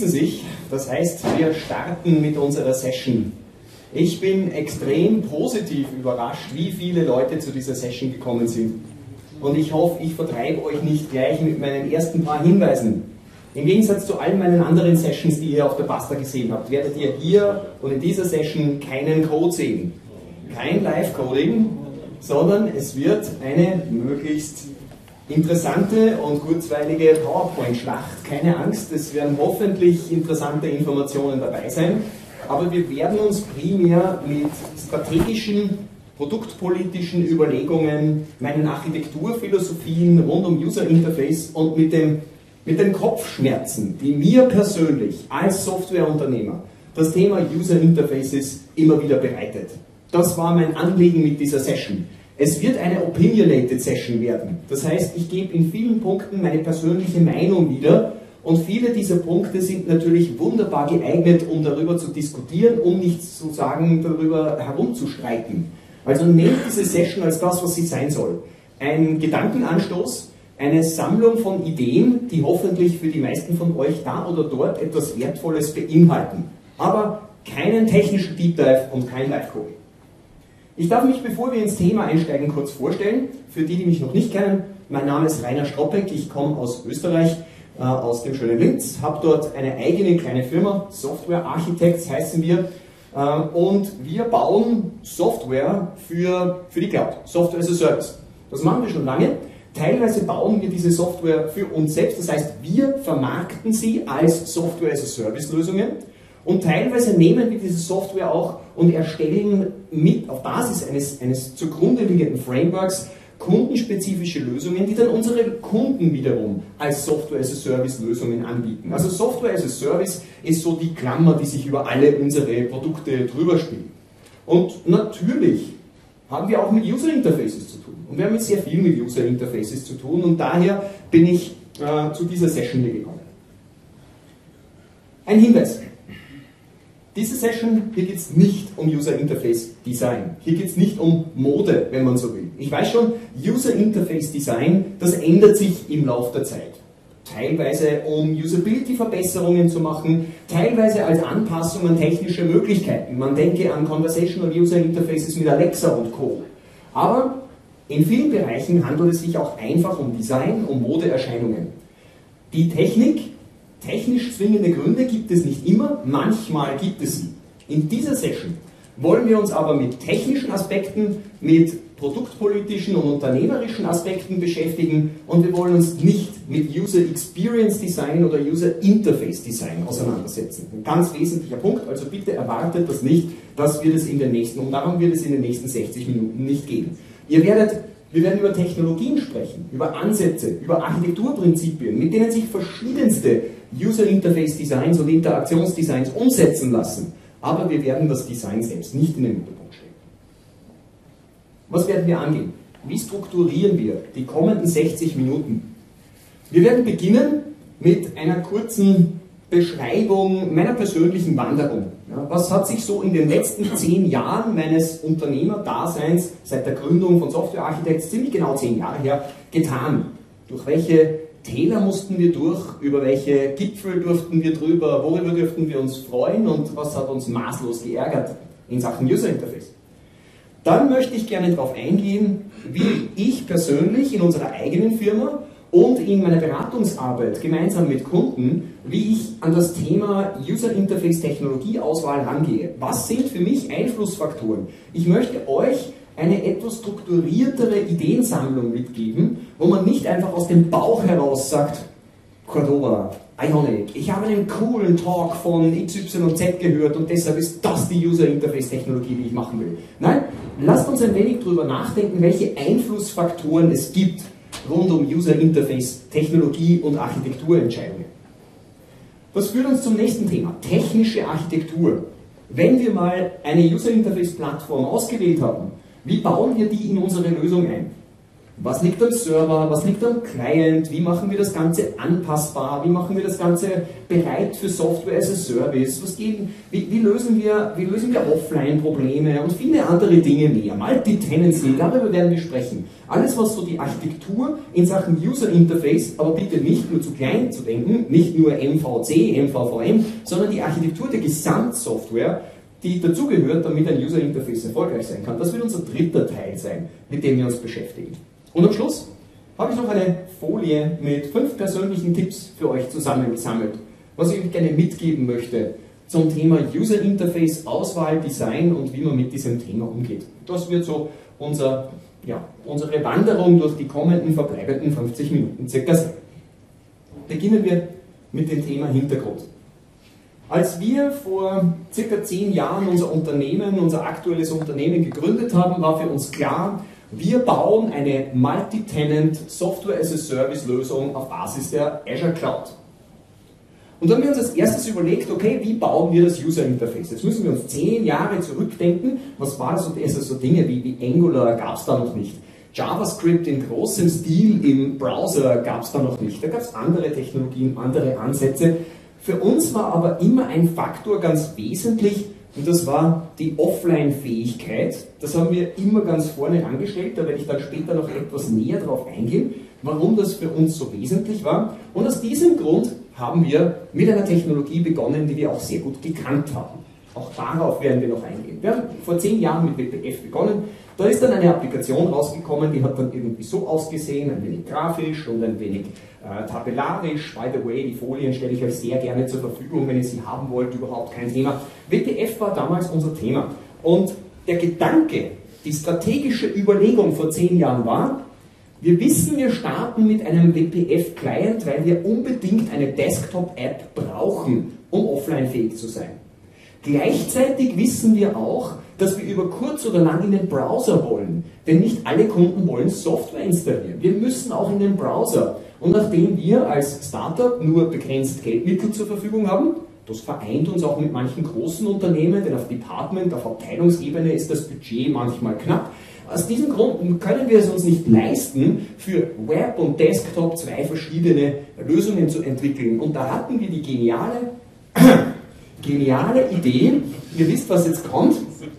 schließen sich, das heißt, wir starten mit unserer Session. Ich bin extrem positiv überrascht, wie viele Leute zu dieser Session gekommen sind. Und ich hoffe, ich vertreibe euch nicht gleich mit meinen ersten paar Hinweisen. Im Gegensatz zu allen meinen anderen Sessions, die ihr auf der Pasta gesehen habt, werdet ihr hier und in dieser Session keinen Code sehen. Kein Live-Coding, sondern es wird eine möglichst interessante und kurzweilige PowerPoint-Schlacht. Keine Angst, es werden hoffentlich interessante Informationen dabei sein, aber wir werden uns primär mit strategischen, produktpolitischen Überlegungen, meinen Architekturphilosophien rund um User Interface und mit den Kopfschmerzen, die mir persönlich als Softwareunternehmer das Thema User Interfaces immer wieder bereitet. Das war mein Anliegen mit dieser Session. Es wird eine opinionated Session werden. Das heißt, ich gebe in vielen Punkten meine persönliche Meinung wieder und viele dieser Punkte sind natürlich wunderbar geeignet, um darüber zu diskutieren, um nicht sozusagen darüber herumzustreiten. Also nehmt diese Session als das, was sie sein soll. Ein Gedankenanstoß, eine Sammlung von Ideen, die hoffentlich für die meisten von euch da oder dort etwas Wertvolles beinhalten. Aber keinen technischen Deep Dive und kein Live-Coding. Ich darf mich, bevor wir ins Thema einsteigen, kurz vorstellen. Für die, die mich noch nicht kennen, mein Name ist Rainer Stroppeck, ich komme aus Österreich, aus dem schönen Linz, habe dort eine eigene kleine Firma, Software Architects heißen wir, und wir bauen Software für die Cloud, Software as a Service. Das machen wir schon lange. Teilweise bauen wir diese Software für uns selbst, das heißt, wir vermarkten sie als Software as a Service Lösungen. Und teilweise nehmen wir diese Software auch und erstellen auf Basis eines zugrunde liegenden Frameworks kundenspezifische Lösungen, die dann unsere Kunden wiederum als Software as a Service Lösungen anbieten. Also Software as a Service ist so die Klammer, die sich über alle unsere Produkte drüber spielt. Und natürlich haben wir auch mit User Interfaces zu tun. Und wir haben jetzt sehr viel mit User Interfaces zu tun und daher bin ich zu dieser Session hier gekommen. Ein Hinweis. Diese Session, hier geht es nicht um User Interface Design. Hier geht es nicht um Mode, wenn man so will. Ich weiß schon, User Interface Design, das ändert sich im Laufe der Zeit. Teilweise um Usability-Verbesserungen zu machen, teilweise als Anpassung an technische Möglichkeiten. Man denke an Conversational User Interfaces mit Alexa und Co. Aber in vielen Bereichen handelt es sich auch einfach um Design, um Modeerscheinungen. Die technisch zwingende Gründe gibt es nicht immer, manchmal gibt es sie. In dieser Session wollen wir uns aber mit technischen Aspekten, mit produktpolitischen und unternehmerischen Aspekten beschäftigen und wir wollen uns nicht mit User Experience Design oder User Interface Design auseinandersetzen. Ein ganz wesentlicher Punkt, also bitte erwartet das nicht, dass wir das und darum wird es in den nächsten 60 Minuten nicht gehen. Wir werden über Technologien sprechen, über Ansätze, über Architekturprinzipien, mit denen sich verschiedenste User Interface Designs und Interaktionsdesigns umsetzen lassen. Aber wir werden das Design selbst nicht in den Mittelpunkt stellen. Was werden wir angehen? Wie strukturieren wir die kommenden 60 Minuten? Wir werden beginnen mit einer kurzen Beschreibung meiner persönlichen Wanderung. Ja, was hat sich so in den letzten 10 Jahren meines Unternehmerdaseins, seit der Gründung von Software Architects, ziemlich genau 10 Jahre her, getan? Durch welche Täler mussten wir durch, über welche Gipfel durften wir drüber, worüber dürften wir uns freuen und was hat uns maßlos geärgert in Sachen User Interface? Dann möchte ich gerne darauf eingehen, wie ich persönlich in unserer eigenen Firma und in meiner Beratungsarbeit gemeinsam mit Kunden, wie ich an das Thema User Interface Technologieauswahl rangehe. Was sind für mich Einflussfaktoren? Ich möchte euch eine etwas strukturiertere Ideensammlung mitgeben, wo man nicht einfach aus dem Bauch heraus sagt, Cordova, Ionic, ich habe einen coolen Talk von XYZ gehört und deshalb ist das die User Interface Technologie, die ich machen will. Nein, lasst uns ein wenig darüber nachdenken, welche Einflussfaktoren es gibt rund um User Interface Technologie und Architekturentscheidungen. Das führt uns zum nächsten Thema, technische Architektur. Wenn wir mal eine User Interface Plattform ausgewählt haben, wie bauen wir die in unsere Lösung ein? Was liegt am Server, was liegt am Client, wie machen wir das Ganze anpassbar, wie machen wir das Ganze bereit für Software as a Service, wie lösen wir Offline-Probleme und viele andere Dinge mehr. Multi-Tenancy, darüber werden wir sprechen. Alles, was so die Architektur in Sachen User Interface, aber bitte nicht nur zu klein zu denken, nicht nur MVC, MVVM, sondern die Architektur der Gesamtsoftware, die dazugehört, damit ein User Interface erfolgreich sein kann. Das wird unser dritter Teil sein, mit dem wir uns beschäftigen. Und am Schluss habe ich noch eine Folie mit 5 persönlichen Tipps für euch zusammengesammelt, was ich euch gerne mitgeben möchte zum Thema User Interface, Auswahl, Design und wie man mit diesem Thema umgeht. Das wird so unsere Wanderung durch die kommenden verbleibenden 50 Minuten circa sein. Beginnen wir mit dem Thema Hintergrund. Als wir vor circa 10 Jahren unser aktuelles Unternehmen gegründet haben, war für uns klar, wir bauen eine Multi-Tenant Software-as-a-Service-Lösung auf Basis der Azure Cloud. Und dann haben wir uns als erstes überlegt, okay, wie bauen wir das User Interface? Jetzt müssen wir uns 10 Jahre zurückdenken. Was war das? So Dinge wie Angular gab es da noch nicht. JavaScript in großem Stil im Browser gab es da noch nicht. Da gab es andere Technologien, andere Ansätze. Für uns war aber immer ein Faktor ganz wesentlich, und das war die Offline-Fähigkeit. Das haben wir immer ganz vorne angestellt, da werde ich dann später noch etwas näher darauf eingehen, warum das für uns so wesentlich war. Und aus diesem Grund haben wir mit einer Technologie begonnen, die wir auch sehr gut gekannt haben. Auch darauf werden wir noch eingehen. Wir haben vor 10 Jahren mit WPF begonnen. Da ist dann eine Applikation rausgekommen, die hat dann irgendwie so ausgesehen, ein wenig grafisch und ein wenig tabellarisch. By the way, die Folien stelle ich euch sehr gerne zur Verfügung, wenn ihr sie haben wollt, überhaupt kein Thema. WPF war damals unser Thema. Und der Gedanke, die strategische Überlegung vor 10 Jahren war, wir wissen, wir starten mit einem WPF-Client, weil wir unbedingt eine Desktop-App brauchen, um offline-fähig zu sein. Gleichzeitig wissen wir auch, dass wir über kurz oder lang in den Browser wollen. Denn nicht alle Kunden wollen Software installieren. Wir müssen auch in den Browser. Und nachdem wir als Startup nur begrenzt Geldmittel zur Verfügung haben, das vereint uns auch mit manchen großen Unternehmen, denn auf Department, auf Abteilungsebene ist das Budget manchmal knapp. Aus diesem Grund können wir es uns nicht leisten, für Web und Desktop 2 verschiedene Lösungen zu entwickeln. Und da hatten wir die geniale Idee, ihr wisst, was jetzt kommt.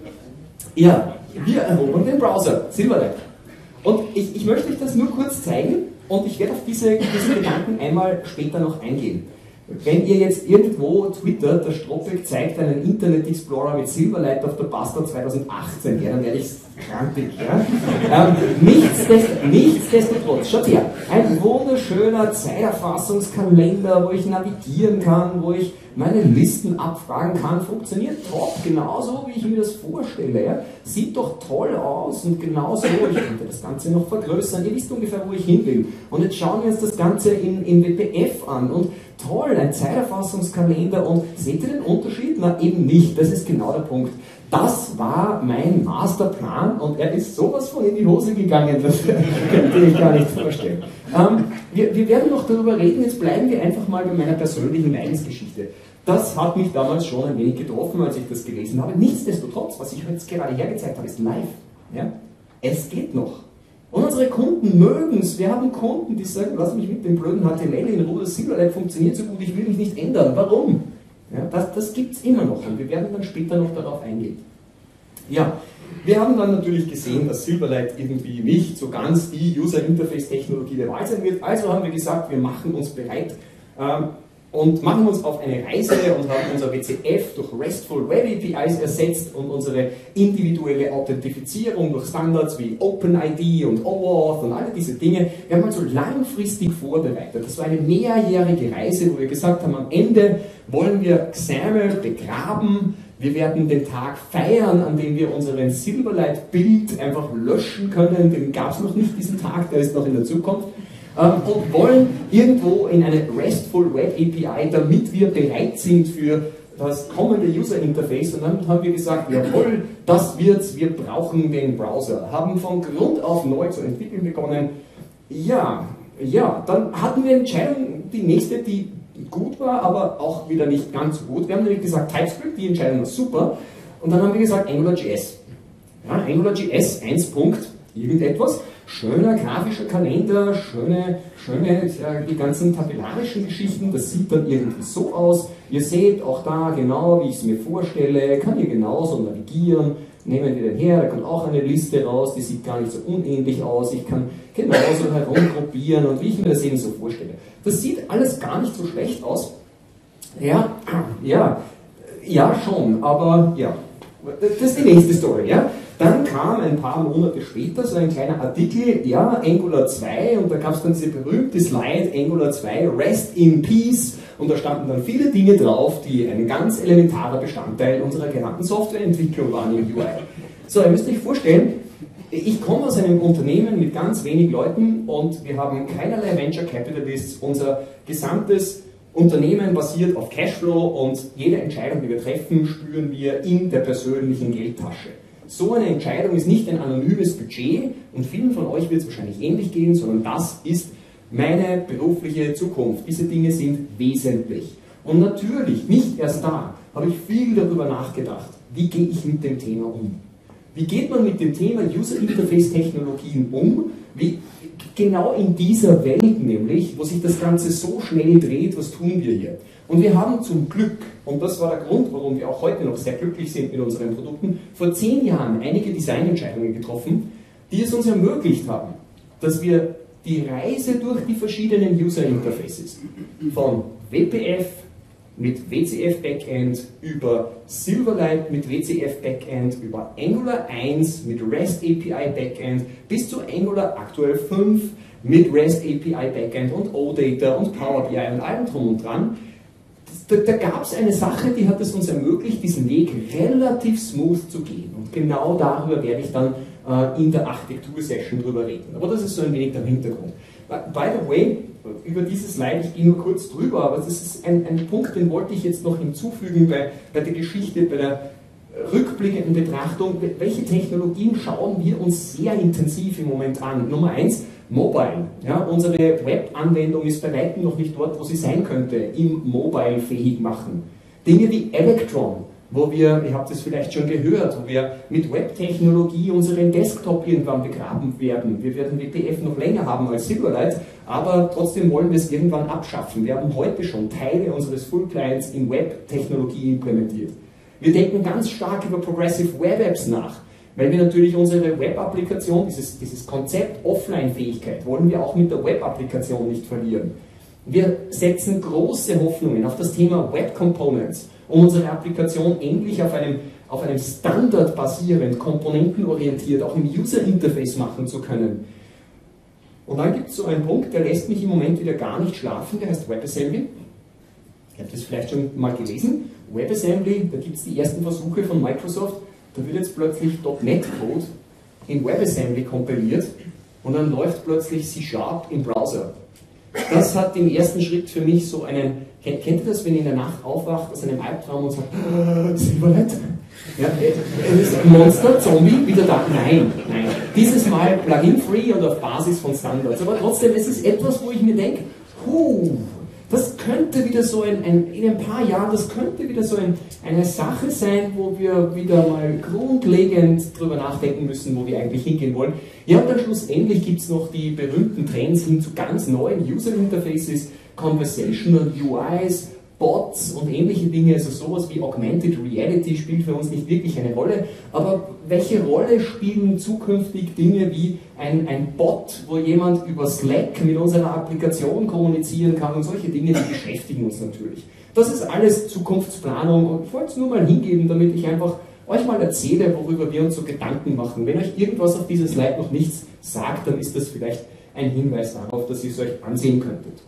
Ja, wir erobern den Browser, Silverlight. Und ich möchte euch das nur kurz zeigen und ich werde auf diese Gedanken einmal später noch eingehen. Wenn ihr jetzt irgendwo twittert, der Stropik zeigt einen Internet Explorer mit Silverlight auf der Basta 2018, ja, dann werde ich krankig. Ja? Nichtsdestotrotz, schaut her, ein wunderschöner Zeiterfassungskalender, wo ich navigieren kann, wo ich meine Listen abfragen kann, funktioniert top, genauso wie ich mir das vorstelle. Ja? Sieht doch toll aus und genauso, ich könnte das Ganze noch vergrößern, ihr wisst ungefähr, wo ich hin will. Und jetzt schauen wir uns das Ganze in WPF an und toll, ein Zeiterfassungskalender und seht ihr den Unterschied? Na eben nicht, das ist genau der Punkt. Das war mein Masterplan und er ist sowas von in die Hose gegangen, das könnt ihr euch gar nicht vorstellen. Wir werden noch darüber reden, jetzt bleiben wir einfach mal bei meiner persönlichen Leidensgeschichte. Das hat mich damals schon ein wenig getroffen, als ich das gelesen habe. Nichtsdestotrotz, was ich jetzt gerade hergezeigt habe, ist live. Ja? Es geht noch. Und unsere Kunden mögen es. Wir haben Kunden, die sagen, lass mich mit dem blöden HTML in Ruhe, das Silverlight funktioniert so gut, ich will mich nicht ändern. Warum? Ja, das gibt es immer noch und wir werden dann später noch darauf eingehen. Ja, wir haben dann natürlich gesehen, dass Silverlight irgendwie nicht so ganz die User-Interface-Technologie der Wahl sein wird. Also haben wir gesagt, wir machen uns bereit und machen uns auf eine Reise und haben unser WCF durch RESTful Web APIs ersetzt und unsere individuelle Authentifizierung durch Standards wie OpenID und OAuth und alle diese Dinge. Wir haben also langfristig vorbereitet. Das war eine mehrjährige Reise, wo wir gesagt haben, am Ende wollen wir XAML begraben. Wir werden den Tag feiern, an dem wir unseren Silverlight-Bild einfach löschen können. Den gab es noch nicht, diesen Tag, der ist noch in der Zukunft. Und wollen irgendwo in eine RESTful Web API, damit wir bereit sind für das kommende User Interface. Und dann haben wir gesagt, jawohl, das wird's, wir brauchen den Browser. Haben von Grund auf neu zu entwickeln begonnen. Ja, dann hatten wir eine Entscheidung, die nächste, die gut war, aber auch wieder nicht ganz so gut. Wir haben nämlich gesagt, TypeScript, die Entscheidung war super. Und dann haben wir gesagt, AngularJS. Ja, AngularJS 1. irgendetwas. schöner grafischer Kalender, schöne die ganzen tabellarischen Geschichten, das sieht dann irgendwie so aus. Ihr seht auch da genau, wie ich es mir vorstelle, kann ihr genauso navigieren. Nehmen wir den her, da kommt auch eine Liste raus, die sieht gar nicht so unähnlich aus. Ich kann genauso herumgruppieren und wie ich mir das eben so vorstelle. Das sieht alles gar nicht so schlecht aus. Ja, schon, aber ja, das ist die nächste Story, ja. Dann kam ein paar Monate später so ein kleiner Artikel, ja, Angular 2, und da gab es dann diese berühmte Slide, Angular 2, Rest in Peace, und da standen dann viele Dinge drauf, die ein ganz elementarer Bestandteil unserer genannten Softwareentwicklung waren im UI. So, ihr müsst euch vorstellen, ich komme aus einem Unternehmen mit ganz wenig Leuten und wir haben keinerlei Venture Capitalists, unser gesamtes Unternehmen basiert auf Cashflow und jede Entscheidung, die wir treffen, spüren wir in der persönlichen Geldtasche. So eine Entscheidung ist nicht ein anonymes Budget und vielen von euch wird es wahrscheinlich ähnlich gehen, sondern das ist meine berufliche Zukunft. Diese Dinge sind wesentlich. Und natürlich, nicht erst da, habe ich viel darüber nachgedacht, wie gehe ich mit dem Thema um? Wie geht man mit dem Thema User Interface Technologien um? Wie, genau in dieser Welt nämlich, wo sich das Ganze so schnell dreht, was tun wir hier? Und wir haben zum Glück, und das war der Grund, warum wir auch heute noch sehr glücklich sind mit unseren Produkten, vor 10 Jahren einige Designentscheidungen getroffen, die es uns ermöglicht haben, dass wir die Reise durch die verschiedenen User Interfaces von WPF mit WCF Backend über Silverlight mit WCF Backend über Angular 1 mit REST API Backend bis zu Angular aktuell 5 mit REST API Backend und OData und Power BI und allem drum und dran. Da gab es eine Sache, die hat es uns ermöglicht, diesen Weg relativ smooth zu gehen. Und genau darüber werde ich dann in der Architektur-Session drüber reden. Aber das ist so ein wenig der Hintergrund. By the way, über dieses Slide, ich gehe nur kurz drüber, aber das ist ein Punkt, den wollte ich jetzt noch hinzufügen bei der Geschichte, bei der rückblickenden Betrachtung. Welche Technologien schauen wir uns sehr intensiv im Moment an? Nummer 1, Mobile. Ja, unsere Web-Anwendung ist bei weitem noch nicht dort, wo sie sein könnte, im Mobile fähig machen. Dinge wie Electron, wo wir, ihr habt es vielleicht schon gehört, wo wir mit Web-Technologie unseren Desktop irgendwann begraben werden. Wir werden WPF noch länger haben als Silverlight, aber trotzdem wollen wir es irgendwann abschaffen. Wir haben heute schon Teile unseres Full-Clients in Web-Technologie implementiert. Wir denken ganz stark über Progressive Web Apps nach, weil wir natürlich unsere Web-Applikation, dieses Konzept Offline-Fähigkeit, wollen wir auch mit der Web-Applikation nicht verlieren. Wir setzen große Hoffnungen auf das Thema Web Components, um unsere Applikation endlich auf einem Standard basierend, komponentenorientiert, auch im User-Interface machen zu können. Und dann gibt es so einen Punkt, der lässt mich im Moment wieder gar nicht schlafen, der heißt WebAssembly. Ihr habt das vielleicht schon mal gelesen. WebAssembly, da gibt es die ersten Versuche von Microsoft, da wird jetzt plötzlich .NET-Code in WebAssembly kompiliert und dann läuft plötzlich C# im Browser. Das hat im ersten Schritt für mich so einen, kennt ihr das, wenn ihr in der Nacht aufwacht aus einem Albtraum und sagt, Silverlight? Ja, ist ein Monster, Zombie, wieder da? Nein. Dieses Mal Plugin-free und auf Basis von Standards. Aber trotzdem, es ist etwas, wo ich mir denke, das könnte wieder so in ein paar Jahren, das könnte wieder so eine Sache sein, wo wir wieder mal grundlegend drüber nachdenken müssen, wo wir eigentlich hingehen wollen. Ja, und dann schlussendlich gibt es noch die berühmten Trends hin zu ganz neuen User Interfaces, Conversational UIs, Bots und ähnliche Dinge, also sowas wie Augmented Reality spielt für uns nicht wirklich eine Rolle, aber welche Rolle spielen zukünftig Dinge wie ein Bot, wo jemand über Slack mit unserer Applikation kommunizieren kann und solche Dinge, die beschäftigen uns natürlich. Das ist alles Zukunftsplanung und ich wollte es nur mal hingeben, damit ich einfach euch mal erzähle, worüber wir uns so Gedanken machen. Wenn euch irgendwas auf dieser Slide noch nichts sagt, dann ist das vielleicht ein Hinweis darauf, dass ihr es euch ansehen könntet.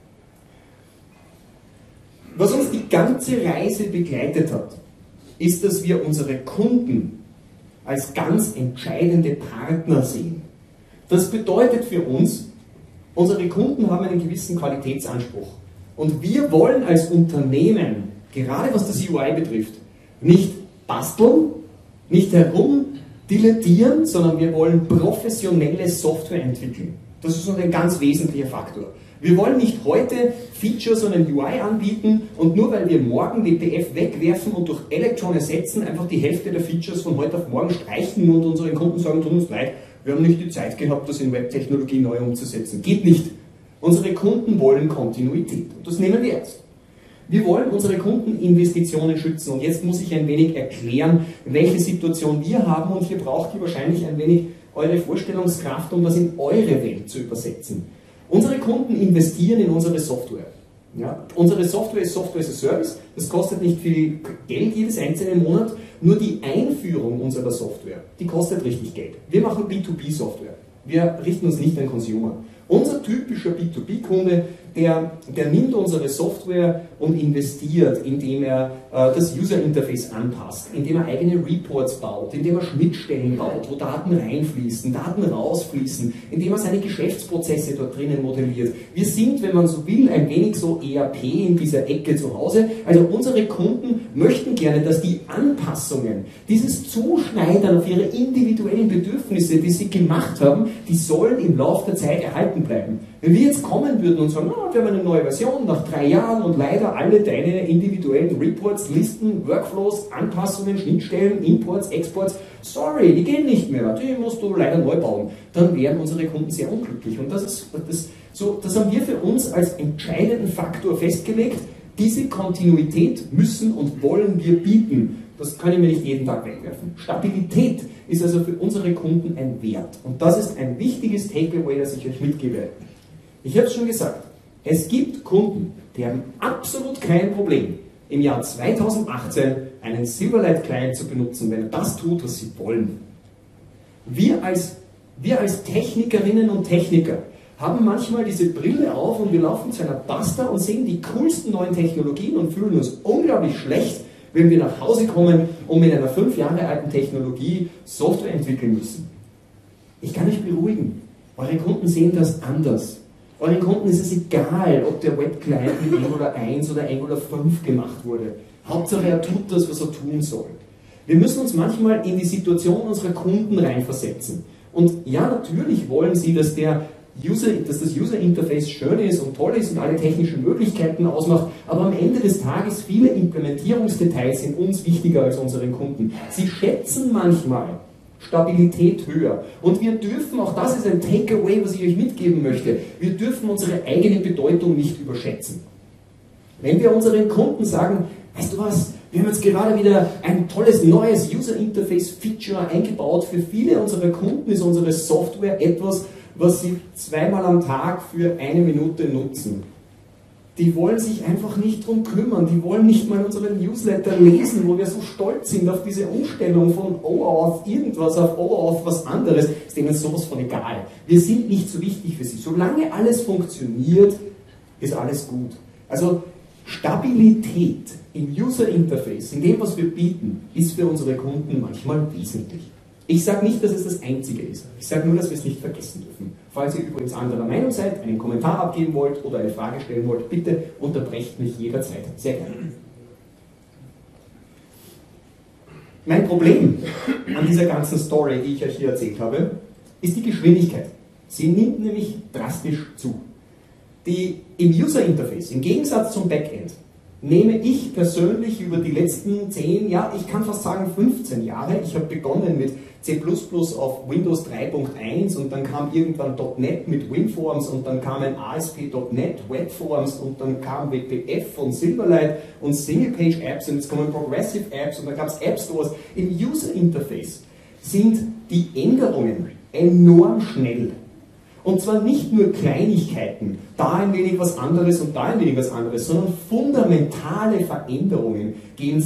Was uns die ganze Reise begleitet hat, ist, dass wir unsere Kunden als ganz entscheidende Partner sehen. Das bedeutet für uns, unsere Kunden haben einen gewissen Qualitätsanspruch. Und wir wollen als Unternehmen, gerade was das UI betrifft, nicht basteln, nicht herumdilettieren, sondern wir wollen professionelle Software entwickeln. Das ist ein ganz wesentlicher Faktor. Wir wollen nicht heute Features und ein UI anbieten und nur weil wir morgen WPF wegwerfen und durch Electron ersetzen, einfach die Hälfte der Features von heute auf morgen streichen und unseren Kunden sagen, tut uns leid, wir haben nicht die Zeit gehabt, das in Webtechnologie neu umzusetzen. Geht nicht. Unsere Kunden wollen Kontinuität und das nehmen wir ernst. Wir wollen unsere Kundeninvestitionen schützen und jetzt muss ich ein wenig erklären, welche Situation wir haben und hier braucht ihr wahrscheinlich ein wenig eure Vorstellungskraft, um das in eure Welt zu übersetzen. Unsere Kunden investieren in unsere Software. Ja, unsere Software ist Software as a Service, das kostet nicht viel Geld jedes einzelne Monat, nur die Einführung unserer Software, die kostet richtig Geld. Wir machen B2B-Software, wir richten uns nicht an Consumer. Unser typischer B2B-Kunde, der nimmt unsere Software und investiert, indem er das User-Interface anpasst, indem er eigene Reports baut, indem er Schnittstellen baut, wo Daten reinfließen, Daten rausfließen, indem er seine Geschäftsprozesse dort drinnen modelliert. Wir sind, wenn man so will, ein wenig so ERP in dieser Ecke zu Hause. Also unsere Kunden möchten gerne, dass die Anpassungen, dieses Zuschneidern auf ihre individuellen Bedürfnisse, die sie gemacht haben, die sollen im Laufe der Zeit erhalten bleiben. Wenn wir jetzt kommen würden und sagen, wir haben eine neue Version nach 3 Jahren und leider alle deine individuellen Reports, Listen, Workflows, Anpassungen, Schnittstellen, Imports, Exports, sorry, die gehen nicht mehr, die musst du leider neu bauen, dann wären unsere Kunden sehr unglücklich. Und das haben wir für uns als entscheidenden Faktor festgelegt. Diese Kontinuität müssen und wollen wir bieten. Das können wir nicht jeden Tag wegwerfen. Stabilität ist also für unsere Kunden ein Wert. Und das ist ein wichtiges Takeaway, das ich euch mitgebe. Ich habe es schon gesagt, es gibt Kunden, die haben absolut kein Problem, im Jahr 2018 einen Silverlight-Client zu benutzen, wenn er das tut, was sie wollen. Wir als Technikerinnen und Techniker haben manchmal diese Brille auf und wir laufen zu einer Taster und sehen die coolsten neuen Technologien und fühlen uns unglaublich schlecht, wenn wir nach Hause kommen und mit einer 5 Jahre alten Technologie Software entwickeln müssen. Ich kann euch beruhigen, eure Kunden sehen das anders. Euren Kunden ist es egal, ob der Web-Client mit Angular 1 oder Angular 5 gemacht wurde. Hauptsache er tut das, was er tun soll. Wir müssen uns manchmal in die Situation unserer Kunden reinversetzen. Und ja, natürlich wollen sie, dass das User-Interface schön ist und toll ist und alle technischen Möglichkeiten ausmacht, aber am Ende des Tages viele Implementierungsdetails sind uns wichtiger als unseren Kunden. Sie schätzen manchmal Stabilität höher. Und wir dürfen, auch das ist ein Takeaway, was ich euch mitgeben möchte, wir dürfen unsere eigene Bedeutung nicht überschätzen. Wenn wir unseren Kunden sagen, weißt du was, wir haben jetzt gerade wieder ein tolles neues User-Interface-Feature eingebaut, für viele unserer Kunden ist unsere Software etwas, was sie 2-mal am Tag für 1 Minute nutzen. Die wollen sich einfach nicht drum kümmern, die wollen nicht mal unseren Newsletter lesen, wo wir so stolz sind auf diese Umstellung von OAuth irgendwas auf OAuth was anderes, ist denen sowas von egal. Wir sind nicht so wichtig für sie. Solange alles funktioniert, ist alles gut. Also Stabilität im User Interface, in dem, was wir bieten, ist für unsere Kunden manchmal wesentlich. Ich sage nicht, dass es das Einzige ist. Ich sage nur, dass wir es nicht vergessen dürfen. Falls ihr übrigens anderer Meinung seid, einen Kommentar abgeben wollt oder eine Frage stellen wollt, bitte unterbrecht mich jederzeit. Sehr gerne. Mein Problem an dieser ganzen Story, die ich euch hier erzählt habe, ist die Geschwindigkeit. Sie nimmt nämlich drastisch zu. Im User Interface, im Gegensatz zum Backend, nehme ich persönlich über die letzten 10, ja, ich kann fast sagen 15 Jahre, ich habe begonnen mit C++ auf Windows 3.1 und dann kam irgendwann .NET mit WinForms und dann kamen ASP.NET, Webforms und dann kam WPF von Silverlight und Single-Page-Apps und jetzt kommen Progressive Apps und dann gab es App Stores. Im User Interface sind die Änderungen enorm schnell. Und zwar nicht nur Kleinigkeiten, da ein wenig was anderes und da ein wenig was anderes, sondern fundamentale Veränderungen gehen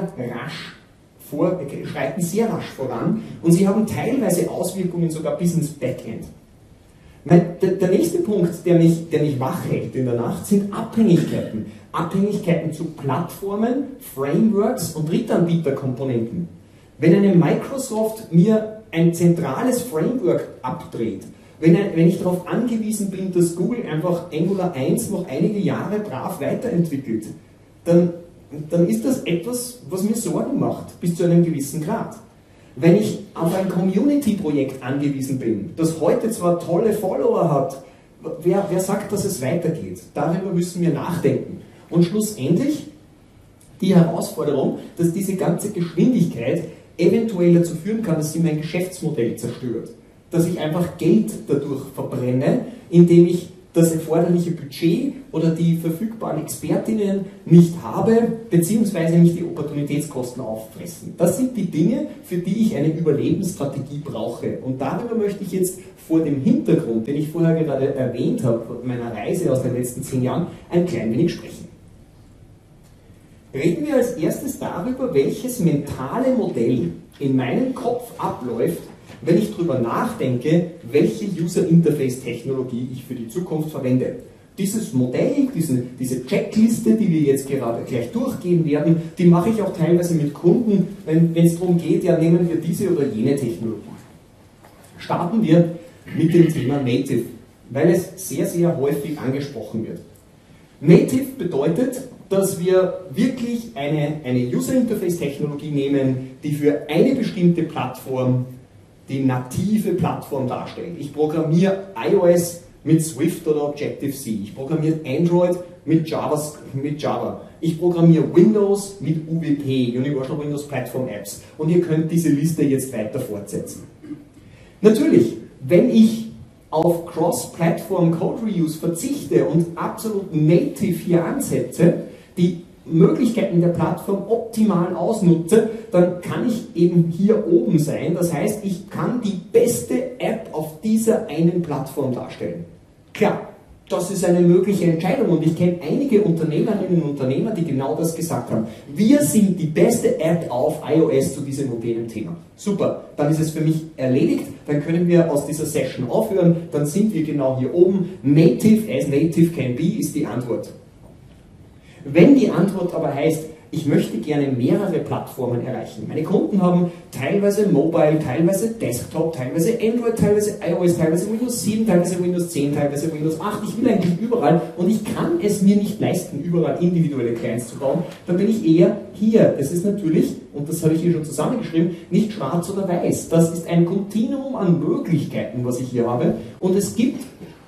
schreiten sehr rasch voran und sie haben teilweise Auswirkungen sogar bis ins Backend. Der nächste Punkt, der mich wach hält in der Nacht, sind Abhängigkeiten. Abhängigkeiten zu Plattformen, Frameworks und Drittanbieterkomponenten. Wenn eine Microsoft mir ein zentrales Framework abdreht, wenn ich darauf angewiesen bin, dass Google einfach Angular 1 noch einige Jahre brav weiterentwickelt, dann ist das etwas, was mir Sorgen macht, bis zu einem gewissen Grad. Wenn ich auf ein Community-Projekt angewiesen bin, das heute zwar tolle Follower hat, wer sagt, dass es weitergeht? Darüber müssen wir nachdenken. Und schlussendlich die Herausforderung, dass diese ganze Geschwindigkeit eventuell dazu führen kann, dass sie mein Geschäftsmodell zerstört. dass ich einfach Geld dadurch verbrenne, indem ich das erforderliche Budget oder die verfügbaren Expertinnen nicht habe, beziehungsweise nicht die Opportunitätskosten auffressen. Das sind die Dinge, für die ich eine Überlebensstrategie brauche. Und darüber möchte ich jetzt vor dem Hintergrund, den ich vorher gerade erwähnt habe, von meiner Reise aus den letzten 10 Jahren, ein klein wenig sprechen. Reden wir als erstes darüber, welches mentale Modell in meinem Kopf abläuft, wenn ich darüber nachdenke, welche User-Interface-Technologie ich für die Zukunft verwende. Dieses Modell, diese Checkliste, die wir jetzt gerade gleich durchgehen werden, die mache ich auch teilweise mit Kunden, wenn es darum geht, ja, nehmen wir diese oder jene Technologie. Starten wir mit dem Thema Native, weil es sehr, sehr häufig angesprochen wird. Native bedeutet, dass wir wirklich eine User-Interface-Technologie nehmen, die für eine bestimmte Plattform die native Plattform darstellt. Ich programmiere iOS mit Swift oder Objective-C. Ich programmiere Android mit Java. Ich programmiere Windows mit UWP, Universal Windows Platform Apps. Und ihr könnt diese Liste jetzt weiter fortsetzen. Natürlich, wenn ich auf Cross-Platform Code Reuse verzichte und absolut native hier ansetze, die Möglichkeiten der Plattform optimal ausnutze, dann kann ich eben hier oben sein. Das heißt, ich kann die beste App auf dieser einen Plattform darstellen. Klar, das ist eine mögliche Entscheidung und ich kenne einige Unternehmerinnen und Unternehmer, die genau das gesagt haben. Wir sind die beste App auf iOS zu diesem und jenem Thema. Super, dann ist es für mich erledigt, dann können wir aus dieser Session aufhören, dann sind wir genau hier oben. Native as native can be ist die Antwort. Wenn die Antwort aber heißt, ich möchte gerne mehrere Plattformen erreichen. Meine Kunden haben teilweise Mobile, teilweise Desktop, teilweise Android, teilweise iOS, teilweise Windows 7, teilweise Windows 10, teilweise Windows 8. Ich will eigentlich überall und ich kann es mir nicht leisten, überall individuelle Clients zu bauen. Dann bin ich eher hier. Das ist natürlich, und das habe ich hier schon zusammengeschrieben, nicht schwarz oder weiß. Das ist ein Kontinuum an Möglichkeiten, was ich hier habe. Und es gibt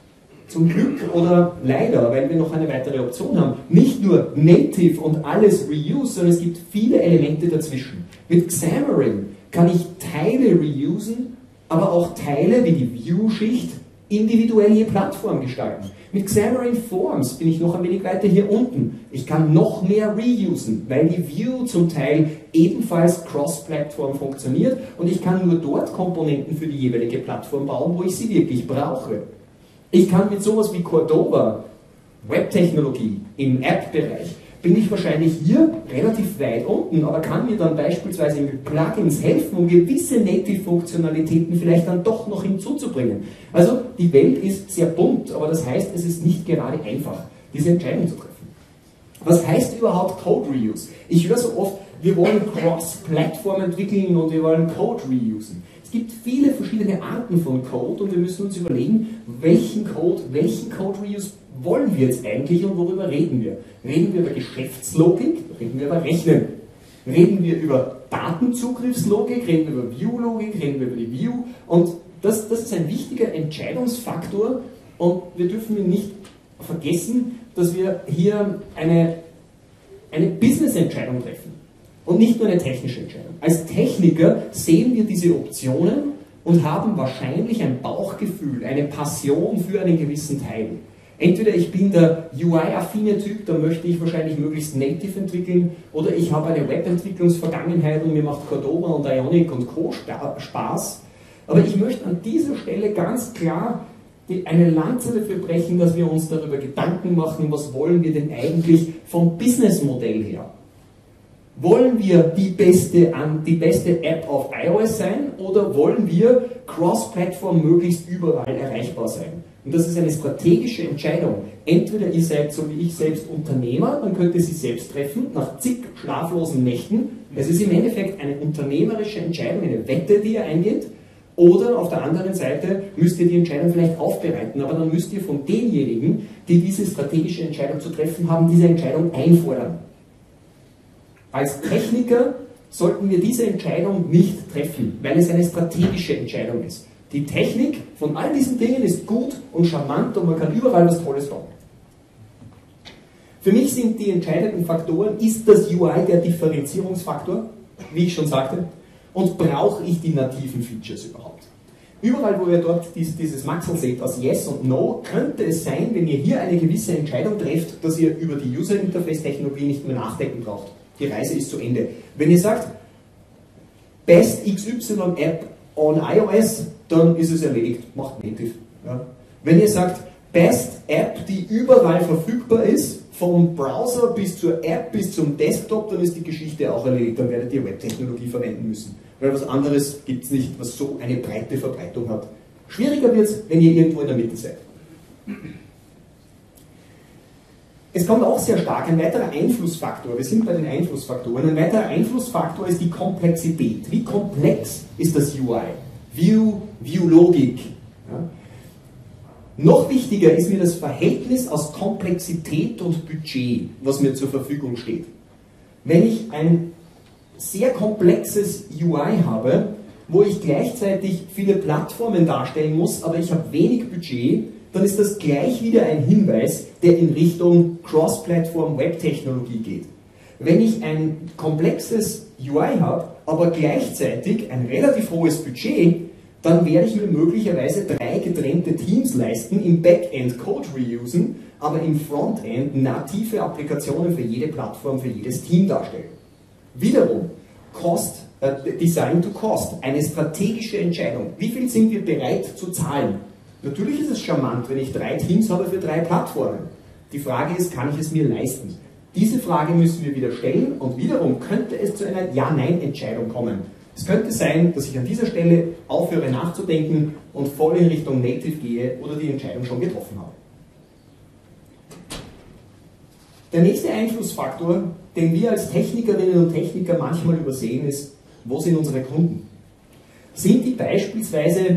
zum Glück oder leider, weil wir noch eine weitere Option haben, nicht nur Native und alles Reuse, sondern es gibt viele Elemente dazwischen. Mit Xamarin kann ich Teile reusen, aber auch Teile wie die View-Schicht individuell je Plattform gestalten. Mit Xamarin Forms bin ich noch ein wenig weiter hier unten. Ich kann noch mehr reusen, weil die View zum Teil ebenfalls cross-Plattform funktioniert und ich kann nur dort Komponenten für die jeweilige Plattform bauen, wo ich sie wirklich brauche. Ich kann mit sowas wie Cordova, Webtechnologie im App-Bereich, bin ich wahrscheinlich hier relativ weit unten, aber kann mir dann beispielsweise mit Plugins helfen, um gewisse Native-Funktionalitäten vielleicht dann doch noch hinzuzubringen. Also die Welt ist sehr bunt, aber das heißt, es ist nicht gerade einfach, diese Entscheidung zu treffen. Was heißt überhaupt Code Reuse? Ich höre so oft, wir wollen Cross-Plattform entwickeln und wir wollen Code reusen. Es gibt viele verschiedene Arten von Code und wir müssen uns überlegen, welchen Code Reuse wollen wir jetzt eigentlich und worüber reden wir? Reden wir über Geschäftslogik? Reden wir über Rechnen? Reden wir über Datenzugriffslogik? Reden wir über View-Logik? Reden wir über die View? Und das ist ein wichtiger Entscheidungsfaktor und wir dürfen nicht vergessen, dass wir hier eine Business-Entscheidung treffen. Und nicht nur eine technische Entscheidung. Als Techniker sehen wir diese Optionen und haben wahrscheinlich ein Bauchgefühl, eine Passion für einen gewissen Teil. Entweder ich bin der UI-affine Typ, da möchte ich wahrscheinlich möglichst native entwickeln, oder ich habe eine Webentwicklungsvergangenheit und mir macht Cordova und Ionic und Co. Spaß. Aber ich möchte an dieser Stelle ganz klar eine Lanze dafür brechen, dass wir uns darüber Gedanken machen, was wollen wir denn eigentlich vom Businessmodell her? Wollen wir die beste App auf iOS sein oder wollen wir Cross-Plattform möglichst überall erreichbar sein? Und das ist eine strategische Entscheidung. Entweder ihr seid, so wie ich selbst, Unternehmer, dann könnt ihr sie selbst treffen, nach zig schlaflosen Nächten. Es ist im Endeffekt eine unternehmerische Entscheidung, eine Wette, die ihr eingeht. Oder auf der anderen Seite müsst ihr die Entscheidung vielleicht aufbereiten, aber dann müsst ihr von denjenigen, die diese strategische Entscheidung zu treffen haben, diese Entscheidung einfordern. Als Techniker sollten wir diese Entscheidung nicht treffen, weil es eine strategische Entscheidung ist. Die Technik von all diesen Dingen ist gut und charmant und man kann überall was Tolles bauen. Für mich sind die entscheidenden Faktoren, ist das UI der Differenzierungsfaktor, wie ich schon sagte, und brauche ich die nativen Features überhaupt? Überall, wo ihr dort dieses Maxel seht, als Yes und No, könnte es sein, wenn ihr hier eine gewisse Entscheidung trefft, dass ihr über die User Interface Technologie nicht mehr nachdenken braucht. Die Reise ist zu Ende. Wenn ihr sagt, Best XY App on iOS, dann ist es erledigt, macht Native. Ja. Wenn ihr sagt, Best App, die überall verfügbar ist, vom Browser bis zur App bis zum Desktop, dann ist die Geschichte auch erledigt, dann werdet ihr Webtechnologie verwenden müssen. Weil was anderes gibt es nicht, was so eine breite Verbreitung hat. Schwieriger wird es, wenn ihr irgendwo in der Mitte seid. Es kommt auch sehr stark ein weiterer Einflussfaktor, wir sind bei den Einflussfaktoren, ein weiterer Einflussfaktor ist die Komplexität. Wie komplex ist das UI? View-Logik. Ja? Noch wichtiger ist mir das Verhältnis aus Komplexität und Budget, was mir zur Verfügung steht. Wenn ich ein sehr komplexes UI habe, wo ich gleichzeitig viele Plattformen darstellen muss, aber ich habe wenig Budget, dann ist das gleich wieder ein Hinweis, der in Richtung Cross-Plattform-Web-Technologie geht. Wenn ich ein komplexes UI habe, aber gleichzeitig ein relativ hohes Budget, dann werde ich mir möglicherweise 3 getrennte Teams leisten, im Backend Code reusen, aber im Frontend native Applikationen für jede Plattform, für jedes Team darstellen. Wiederum, Design to Cost, eine strategische Entscheidung. Wie viel sind wir bereit zu zahlen? Natürlich ist es charmant, wenn ich 3 Teams habe für 3 Plattformen. Die Frage ist, kann ich es mir leisten? Diese Frage müssen wir wieder stellen und wiederum könnte es zu einer Ja-Nein-Entscheidung kommen. Es könnte sein, dass ich an dieser Stelle aufhöre nachzudenken und voll in Richtung Native gehe oder die Entscheidung schon getroffen habe. Der nächste Einflussfaktor, den wir als Technikerinnen und Techniker manchmal übersehen, ist, wo sind unsere Kunden? Sind die beispielsweise,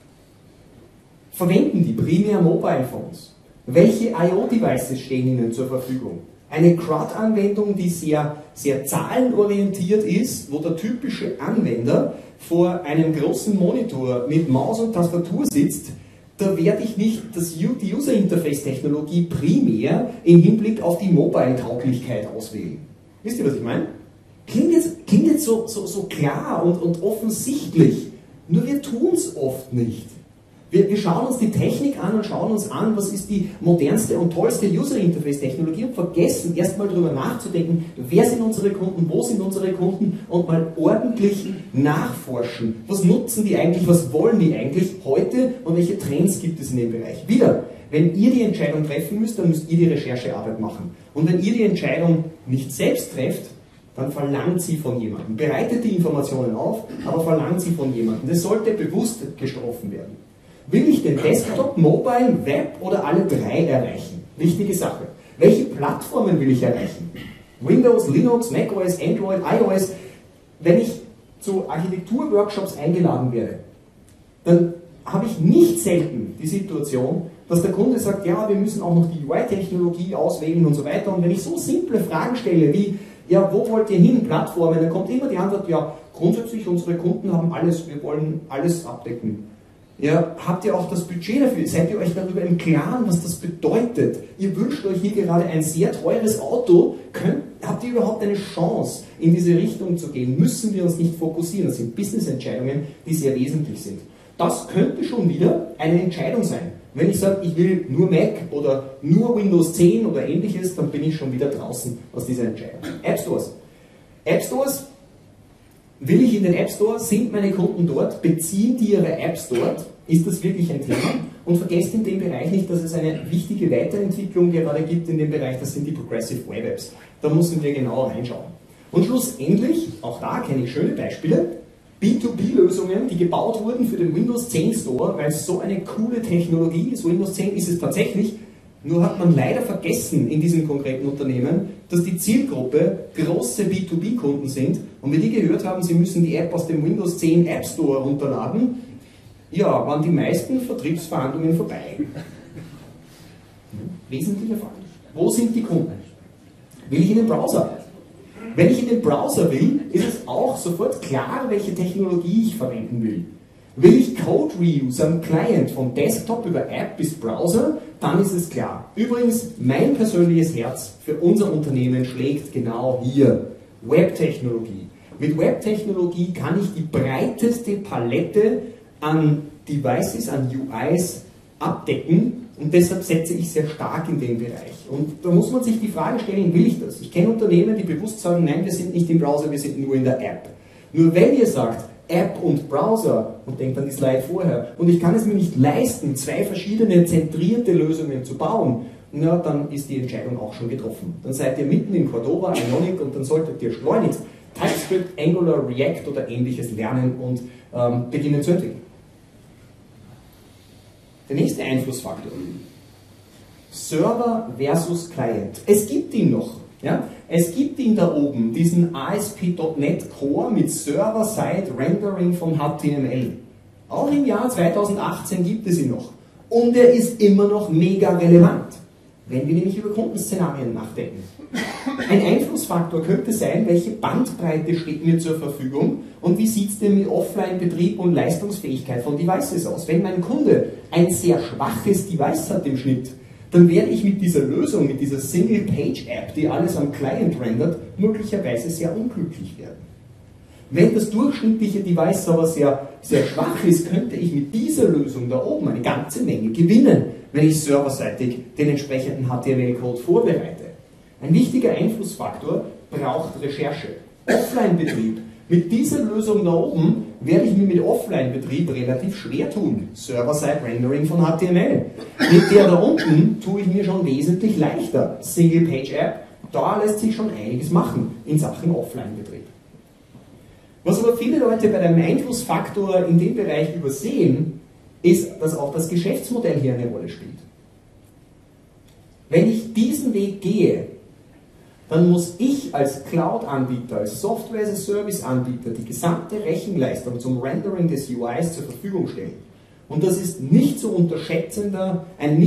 verwenden die primär Mobile Phones? Welche IO-Devices stehen ihnen zur Verfügung? Eine CRUD-Anwendung, die sehr, sehr zahlenorientiert ist, wo der typische Anwender vor einem großen Monitor mit Maus und Tastatur sitzt, da werde ich nicht die User-Interface-Technologie primär im Hinblick auf die Mobile-Tauglichkeit auswählen. Wisst ihr, was ich meine? Klingt jetzt so klar und offensichtlich, nur wir tun es oft nicht. Wir schauen uns die Technik an und schauen uns an, was ist die modernste und tollste User-Interface-Technologie und vergessen erstmal darüber nachzudenken, wer sind unsere Kunden, wo sind unsere Kunden und mal ordentlich nachforschen. Was nutzen die eigentlich, was wollen die eigentlich heute und welche Trends gibt es in dem Bereich? Wieder, wenn ihr die Entscheidung treffen müsst, dann müsst ihr die Recherchearbeit machen. Und wenn ihr die Entscheidung nicht selbst trefft, dann verlangt sie von jemandem. Bereitet die Informationen auf, aber verlangt sie von jemandem. Das sollte bewusst getroffen werden. Will ich den Desktop, Mobile, Web oder alle 3 erreichen? Wichtige Sache. Welche Plattformen will ich erreichen? Windows, Linux, macOS, Android, iOS. Wenn ich zu Architekturworkshops eingeladen werde, dann habe ich nicht selten die Situation, dass der Kunde sagt, ja, wir müssen auch noch die UI-Technologie auswählen und so weiter. Und wenn ich so simple Fragen stelle wie, ja, wo wollt ihr hin, Plattformen, dann kommt immer die Antwort, ja, grundsätzlich unsere Kunden haben alles, wir wollen alles abdecken. Ja, habt ihr auch das Budget dafür? Seid ihr euch darüber im Klaren, was das bedeutet? Ihr wünscht euch hier gerade ein sehr teures Auto. Habt ihr überhaupt eine Chance, in diese Richtung zu gehen? Müssen wir uns nicht fokussieren? Das sind Business-Entscheidungen, die sehr wesentlich sind. Das könnte schon wieder eine Entscheidung sein. Wenn ich sage, ich will nur Mac oder nur Windows 10 oder ähnliches, dann bin ich schon wieder draußen aus dieser Entscheidung. App Stores. App Stores. Will ich in den App Store? Sind meine Kunden dort? Beziehen die ihre Apps dort? Ist das wirklich ein Thema? Und vergesst in dem Bereich nicht, dass es eine wichtige Weiterentwicklung gerade gibt in dem Bereich, das sind die Progressive Web Apps. Da müssen wir genau reinschauen. Und schlussendlich, auch da kenne ich schöne Beispiele, B2B-Lösungen, die gebaut wurden für den Windows 10 Store, weil es so eine coole Technologie ist. Windows 10 ist es tatsächlich, nur hat man leider vergessen in diesem konkreten Unternehmen, dass die Zielgruppe große B2B-Kunden sind und wenn die gehört haben, sie müssen die App aus dem Windows 10 App Store runterladen, ja, waren die meisten Vertriebsverhandlungen vorbei. Wesentlicher Fall. Wo sind die Kunden? Will ich in den Browser? Wenn ich in den Browser will, ist es auch sofort klar, welche Technologie ich verwenden will. Will ich Code Reuse am Client von Desktop über App bis Browser, dann ist es klar. Übrigens, mein persönliches Herz für unser Unternehmen schlägt genau hier. Webtechnologie. Mit Webtechnologie kann ich die breiteste Palette an Devices, an UIs abdecken, und deshalb setze ich sehr stark in den Bereich. Und da muss man sich die Frage stellen, will ich das? Ich kenne Unternehmen, die bewusst sagen, nein, wir sind nicht im Browser, wir sind nur in der App. Nur wenn ihr sagt, App und Browser, und denkt an die Slide vorher, und ich kann es mir nicht leisten, zwei verschiedene zentrierte Lösungen zu bauen, na, dann ist die Entscheidung auch schon getroffen. Dann seid ihr mitten in Cordova, Ionic, und dann solltet ihr schleunigst TypeScript, Angular, React oder ähnliches lernen und beginnen zu entwickeln. Der nächste Einflussfaktor. Server versus Client. Es gibt ihn noch. Ja? Es gibt ihn da oben, diesen ASP.NET Core mit Server-Side-Rendering von HTML. Auch im Jahr 2018 gibt es ihn noch. Und er ist immer noch mega relevant, wenn wir nämlich über Kundenszenarien nachdenken. Ein Einflussfaktor könnte sein, welche Bandbreite steht mir zur Verfügung und wie sieht es denn mit Offline-Betrieb und Leistungsfähigkeit von Devices aus. Wenn mein Kunde ein sehr schwaches Device hat im Schnitt, dann werde ich mit dieser Lösung, mit dieser Single-Page-App, die alles am Client rendert, möglicherweise sehr unglücklich werden. Wenn das durchschnittliche Device aber sehr, sehr schwach ist, könnte ich mit dieser Lösung da oben eine ganze Menge gewinnen, wenn ich serverseitig den entsprechenden HTML-Code vorbereite. Ein wichtiger Einflussfaktor braucht Recherche. Offline-Betrieb. Mit dieser Lösung da oben werde ich mir mit Offline-Betrieb relativ schwer tun. Server-Side-Rendering von HTML. Mit der da unten tue ich mir schon wesentlich leichter. Single-Page-App, da lässt sich schon einiges machen in Sachen Offline-Betrieb. Was aber viele Leute bei dem Einflussfaktor in dem Bereich übersehen, ist, dass auch das Geschäftsmodell hier eine Rolle spielt. Wenn ich diesen Weg gehe, dann muss ich als Cloud-Anbieter, als Software-as-a-Service-Anbieter die gesamte Rechenleistung zum Rendering des UIs zur Verfügung stellen. Und das ist ein nicht zu unterschätzender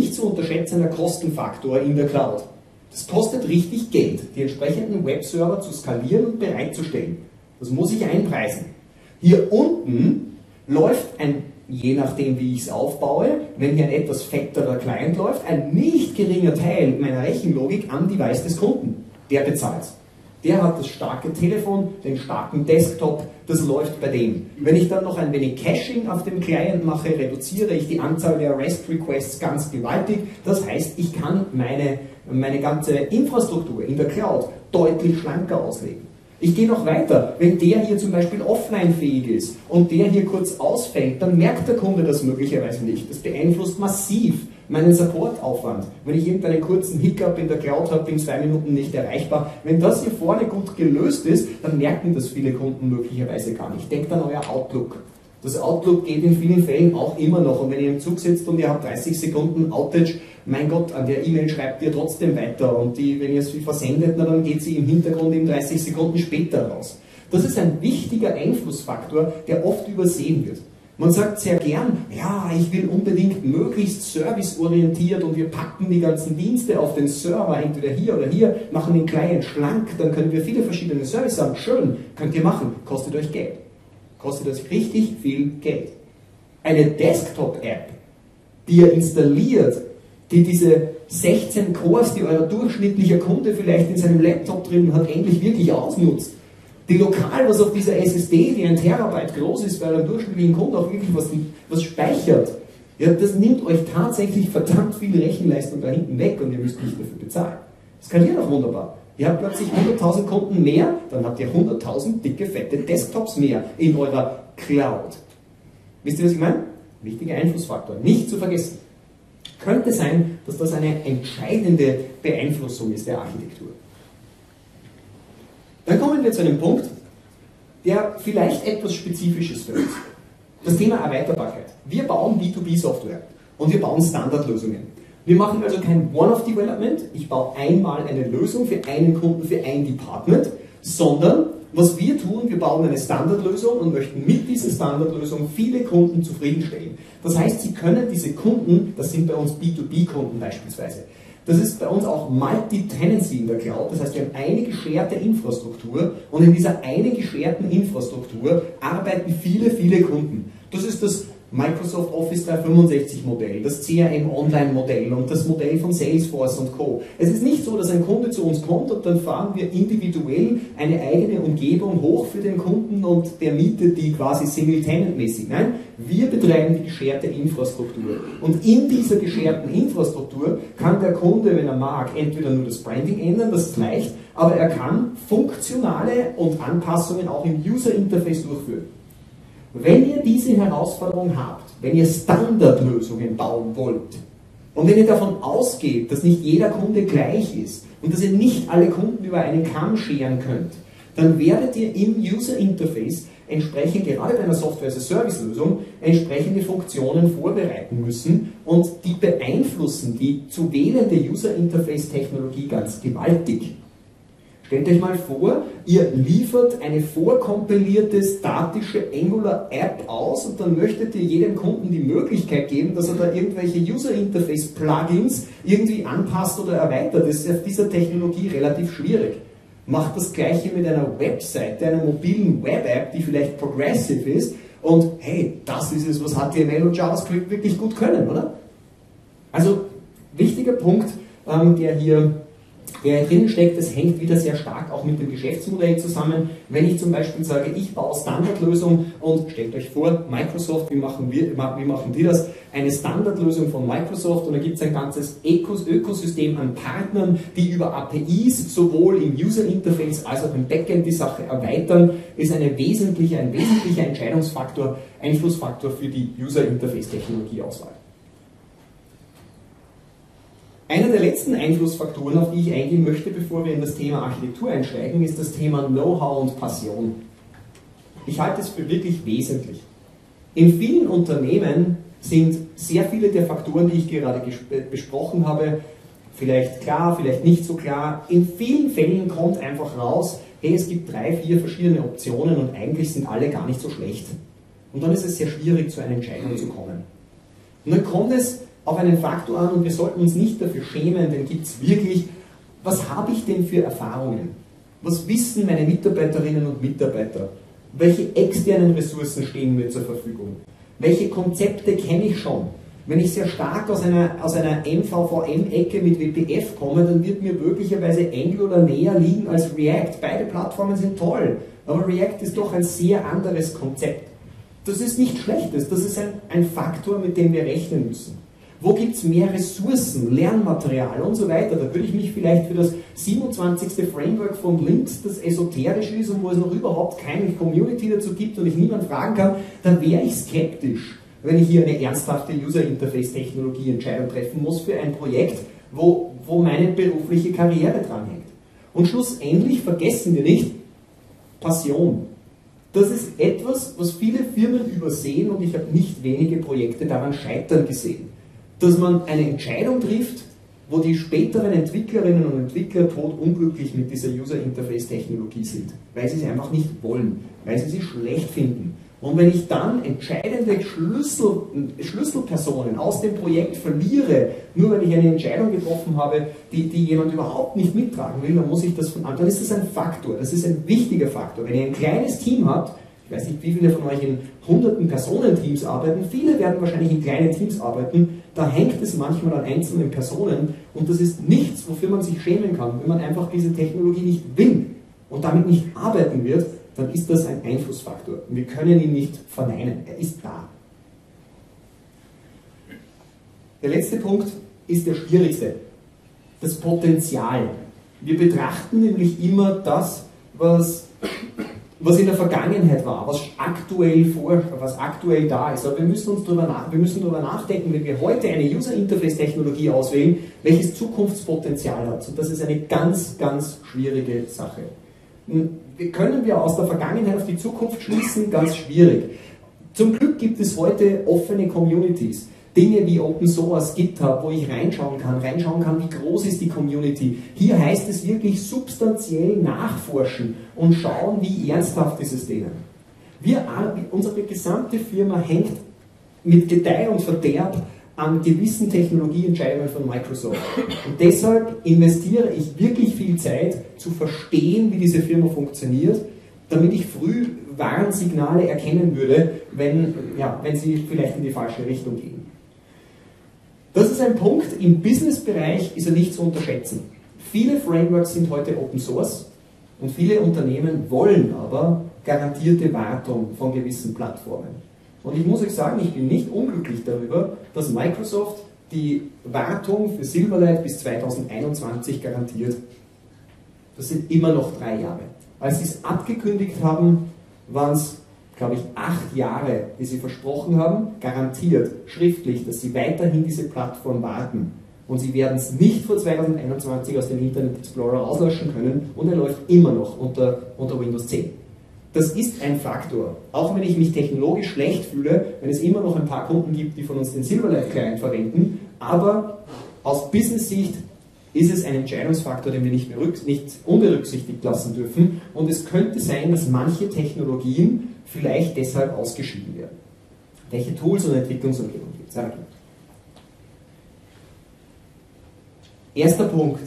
Kostenfaktor in der Cloud. Das kostet richtig Geld, die entsprechenden Webserver zu skalieren und bereitzustellen. Das muss ich einpreisen. Hier unten läuft je nachdem wie ich es aufbaue, wenn hier ein etwas fetterer Client läuft, ein nicht geringer Teil meiner Rechenlogik am Device des Kunden. Der bezahlt. Der hat das starke Telefon, den starken Desktop, das läuft bei dem. Wenn ich dann noch ein wenig Caching auf dem Client mache, reduziere ich die Anzahl der REST-Requests ganz gewaltig. Das heißt, ich kann meine ganze Infrastruktur in der Cloud deutlich schlanker auslegen. Ich gehe noch weiter. Wenn der hier zum Beispiel offline-fähig ist und der hier kurz ausfällt, dann merkt der Kunde das möglicherweise nicht. Das beeinflusst massiv meinen Supportaufwand. Wenn ich irgendeinen kurzen Hiccup in der Cloud habe, bin 2 Minuten nicht erreichbar. Wenn das hier vorne gut gelöst ist, dann merken das viele Kunden möglicherweise gar nicht. Denkt an euer Outlook. Das Outlook geht in vielen Fällen auch immer noch. Und wenn ihr im Zug sitzt und ihr habt 30 Sekunden Outage, mein Gott, an der E-Mail schreibt ihr trotzdem weiter. Und wenn ihr sie versendet, na, dann geht sie im Hintergrund in 30 Sekunden später raus. Das ist ein wichtiger Einflussfaktor, der oft übersehen wird. Man sagt sehr gern, ja, ich will unbedingt möglichst serviceorientiert und wir packen die ganzen Dienste auf den Server, entweder hier oder hier, machen den Client schlank, dann können wir viele verschiedene Services haben. Schön, könnt ihr machen, kostet euch Geld. Kostet euch richtig viel Geld. Eine Desktop-App, die ihr installiert, die diese 16 Cores, die euer durchschnittlicher Kunde vielleicht in seinem Laptop drin hat, endlich wirklich ausnutzt, die lokal, was auf dieser SSD, die 1 Terabyte groß ist, bei einem durchschnittlichen Kunden auch wirklich was speichert, ja, das nimmt euch tatsächlich verdammt viel Rechenleistung da hinten weg und ihr müsst nicht dafür bezahlen. Das skaliert auch wunderbar. Ihr habt plötzlich 100.000 Kunden mehr, dann habt ihr 100.000 dicke, fette Desktops mehr in eurer Cloud. Wisst ihr, was ich meine? Wichtiger Einflussfaktor, nicht zu vergessen. Könnte sein, dass das eine entscheidende Beeinflussung ist der Architektur. Dann kommen wir zu einem Punkt, der vielleicht etwas spezifisch ist für uns. Das Thema Erweiterbarkeit. Wir bauen B2B-Software und wir bauen Standardlösungen. Wir machen also kein One-off-Development, ich baue einmal eine Lösung für einen Kunden, für ein Department, sondern was wir tun, wir bauen eine Standardlösung und möchten mit dieser Standardlösung viele Kunden zufriedenstellen. Das heißt, Sie können diese Kunden, das sind bei uns B2B-Kunden beispielsweise, das ist bei uns auch Multi-Tenancy in der Cloud, das heißt, wir haben eine gescherte Infrastruktur und in dieser einen gescherten Infrastruktur arbeiten viele, viele Kunden. Das ist das Microsoft Office 365 Modell, das CRM Online Modell und das Modell von Salesforce und Co. Es ist nicht so, dass ein Kunde zu uns kommt und dann fahren wir individuell eine eigene Umgebung hoch für den Kunden und der mietet die quasi Single-Tenant-mäßig. Nein, wir betreiben die gescherte Infrastruktur. Und in dieser gescherten Infrastruktur kann der Kunde, wenn er mag, entweder nur das Branding ändern, das ist leicht, aber er kann funktionale und Anpassungen auch im User-Interface durchführen. Wenn ihr diese Herausforderung habt, wenn ihr Standardlösungen bauen wollt und wenn ihr davon ausgeht, dass nicht jeder Kunde gleich ist und dass ihr nicht alle Kunden über einen Kamm scheren könnt, dann werdet ihr im User Interface entsprechend, gerade bei einer Software-as-a-Service-Lösung, entsprechende Funktionen vorbereiten müssen und die beeinflussen die zu wählende User Interface-Technologie ganz gewaltig. Stellt euch mal vor, ihr liefert eine vorkompilierte statische Angular-App aus und dann möchtet ihr jedem Kunden die Möglichkeit geben, dass er da irgendwelche User-Interface-Plugins irgendwie anpasst oder erweitert. Das ist auf dieser Technologie relativ schwierig. Macht das Gleiche mit einer Webseite, einer mobilen Web-App, die vielleicht progressive ist und hey, das ist es, was HTML und JavaScript wirklich gut können, oder? Also, wichtiger Punkt, der hier drin steckt, das hängt wieder sehr stark auch mit dem Geschäftsmodell zusammen. Wenn ich zum Beispiel sage, ich baue Standardlösung und stellt euch vor, Microsoft, wie machen die das? Eine Standardlösung von Microsoft und da gibt es ein ganzes Ökosystem an Partnern, die über APIs sowohl im User Interface als auch im Backend die Sache erweitern, ist ein wesentlicher Entscheidungsfaktor, Einflussfaktor für die User Interface Technologieauswahl. Einer der letzten Einflussfaktoren, auf die ich eingehen möchte, bevor wir in das Thema Architektur einsteigen, ist das Thema Know-how und Passion. Ich halte es für wirklich wesentlich. In vielen Unternehmen sind sehr viele der Faktoren, die ich gerade besprochen habe, vielleicht klar, vielleicht nicht so klar. In vielen Fällen kommt einfach raus, hey, es gibt 3, 4 verschiedene Optionen und eigentlich sind alle gar nicht so schlecht. Und dann ist es sehr schwierig, zu einer Entscheidung zu kommen. Und dann kommt es auf einen Faktor an und wir sollten uns nicht dafür schämen, denn gibt es wirklich, was habe ich denn für Erfahrungen? Was wissen meine Mitarbeiterinnen und Mitarbeiter? Welche externen Ressourcen stehen mir zur Verfügung? Welche Konzepte kenne ich schon? Wenn ich sehr stark aus einer MVVM-Ecke mit WPF komme, dann wird mir möglicherweise Angular näher liegen als React. Beide Plattformen sind toll, aber React ist doch ein sehr anderes Konzept. Das ist nichts Schlechtes, das ist ein Faktor, mit dem wir rechnen müssen. Wo gibt es mehr Ressourcen, Lernmaterial und so weiter? Da würde ich mich vielleicht für das 27. Framework von Linux, das esoterisch ist und wo es noch überhaupt keine Community dazu gibt und ich niemanden fragen kann, dann wäre ich skeptisch, wenn ich hier eine ernsthafte User-Interface-Technologie-Entscheidung treffen muss für ein Projekt, wo meine berufliche Karriere dranhängt. Und schlussendlich vergessen wir nicht, Passion. Das ist etwas, was viele Firmen übersehen und ich habe nicht wenige Projekte daran scheitern gesehen. Dass man eine Entscheidung trifft, wo die späteren Entwicklerinnen und Entwickler todunglücklich mit dieser User-Interface-Technologie sind, weil sie es einfach nicht wollen, weil sie sie schlecht finden. Und wenn ich dann entscheidende Schlüsselpersonen aus dem Projekt verliere, nur weil ich eine Entscheidung getroffen habe, die jemand überhaupt nicht mittragen will, dann muss ich das dann ist das ein Faktor, das ist ein wichtiger Faktor. Wenn ihr ein kleines Team habt, ich weiß nicht, wie viele von euch in hunderten Personenteams arbeiten, viele werden wahrscheinlich in kleinen Teams arbeiten, da hängt es manchmal an einzelnen Personen und das ist nichts, wofür man sich schämen kann. Wenn man einfach diese Technologie nicht will und damit nicht arbeiten wird, dann ist das ein Einflussfaktor. Und wir können ihn nicht verneinen, er ist da. Der letzte Punkt ist der schwierigste, das Potenzial. Wir betrachten nämlich immer das, was in der Vergangenheit war, was aktuell da ist. Aber wir müssen darüber nachdenken, wenn wir heute eine User-Interface-Technologie auswählen, welches Zukunftspotenzial hat. Und das ist eine ganz, ganz schwierige Sache. Können wir aus der Vergangenheit auf die Zukunft schließen? Ganz schwierig. Zum Glück gibt es heute offene Communities. Dinge wie Open Source, GitHub, wo ich reinschauen kann, wie groß ist die Community. Hier heißt es wirklich substanziell nachforschen und schauen, wie ernsthaft ist es denen. Unsere gesamte Firma hängt mit Gedeih und Verderb an gewissen Technologieentscheidungen von Microsoft. Und deshalb investiere ich wirklich viel Zeit zu verstehen, wie diese Firma funktioniert, damit ich früh Warnsignale erkennen würde, wenn sie vielleicht in die falsche Richtung gehen. Das ist ein Punkt, im Businessbereich ist er nicht zu unterschätzen. Viele Frameworks sind heute Open Source und viele Unternehmen wollen aber garantierte Wartung von gewissen Plattformen. Und ich muss euch sagen, ich bin nicht unglücklich darüber, dass Microsoft die Wartung für Silverlight bis 2021 garantiert. Das sind immer noch 3 Jahre. Als sie es abgekündigt haben, waren es, glaube ich, 8 Jahre, die sie versprochen haben, garantiert, schriftlich, dass sie weiterhin diese Plattform warten. Und sie werden es nicht vor 2021 aus dem Internet Explorer auslöschen können und er läuft immer noch unter Windows 10. Das ist ein Faktor. Auch wenn ich mich technologisch schlecht fühle, wenn es immer noch ein paar Kunden gibt, die von uns den Silverlight-Client verwenden, aber aus Business-Sicht ist es ein Entscheidungsfaktor, den wir nicht unberücksichtigt lassen dürfen. Und es könnte sein, dass manche Technologien vielleicht deshalb ausgeschieden werden. Welche Tools und Entwicklungsumgebungen gibt es? Erster Punkt,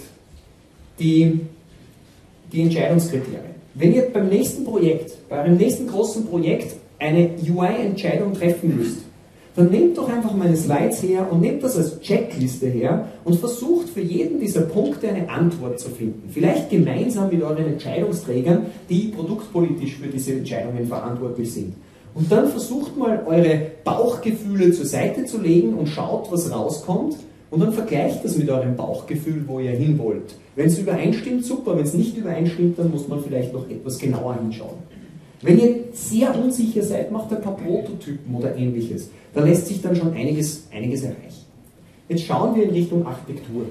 die Entscheidungskriterien. Wenn ihr beim nächsten Projekt, bei eurem nächsten großen Projekt eine UI-Entscheidung treffen müsst, dann nehmt doch einfach meine Slides her und nehmt das als Checkliste her und versucht für jeden dieser Punkte eine Antwort zu finden. Vielleicht gemeinsam mit euren Entscheidungsträgern, die produktpolitisch für diese Entscheidungen verantwortlich sind. Und dann versucht mal eure Bauchgefühle zur Seite zu legen und schaut, was rauskommt. Und dann vergleicht das mit eurem Bauchgefühl, wo ihr hin wollt. Wenn es übereinstimmt, super. Wenn es nicht übereinstimmt, dann muss man vielleicht noch etwas genauer hinschauen. Wenn ihr sehr unsicher seid, macht ein paar Prototypen oder ähnliches. Da lässt sich dann schon einiges erreichen. Jetzt schauen wir in Richtung Architektur.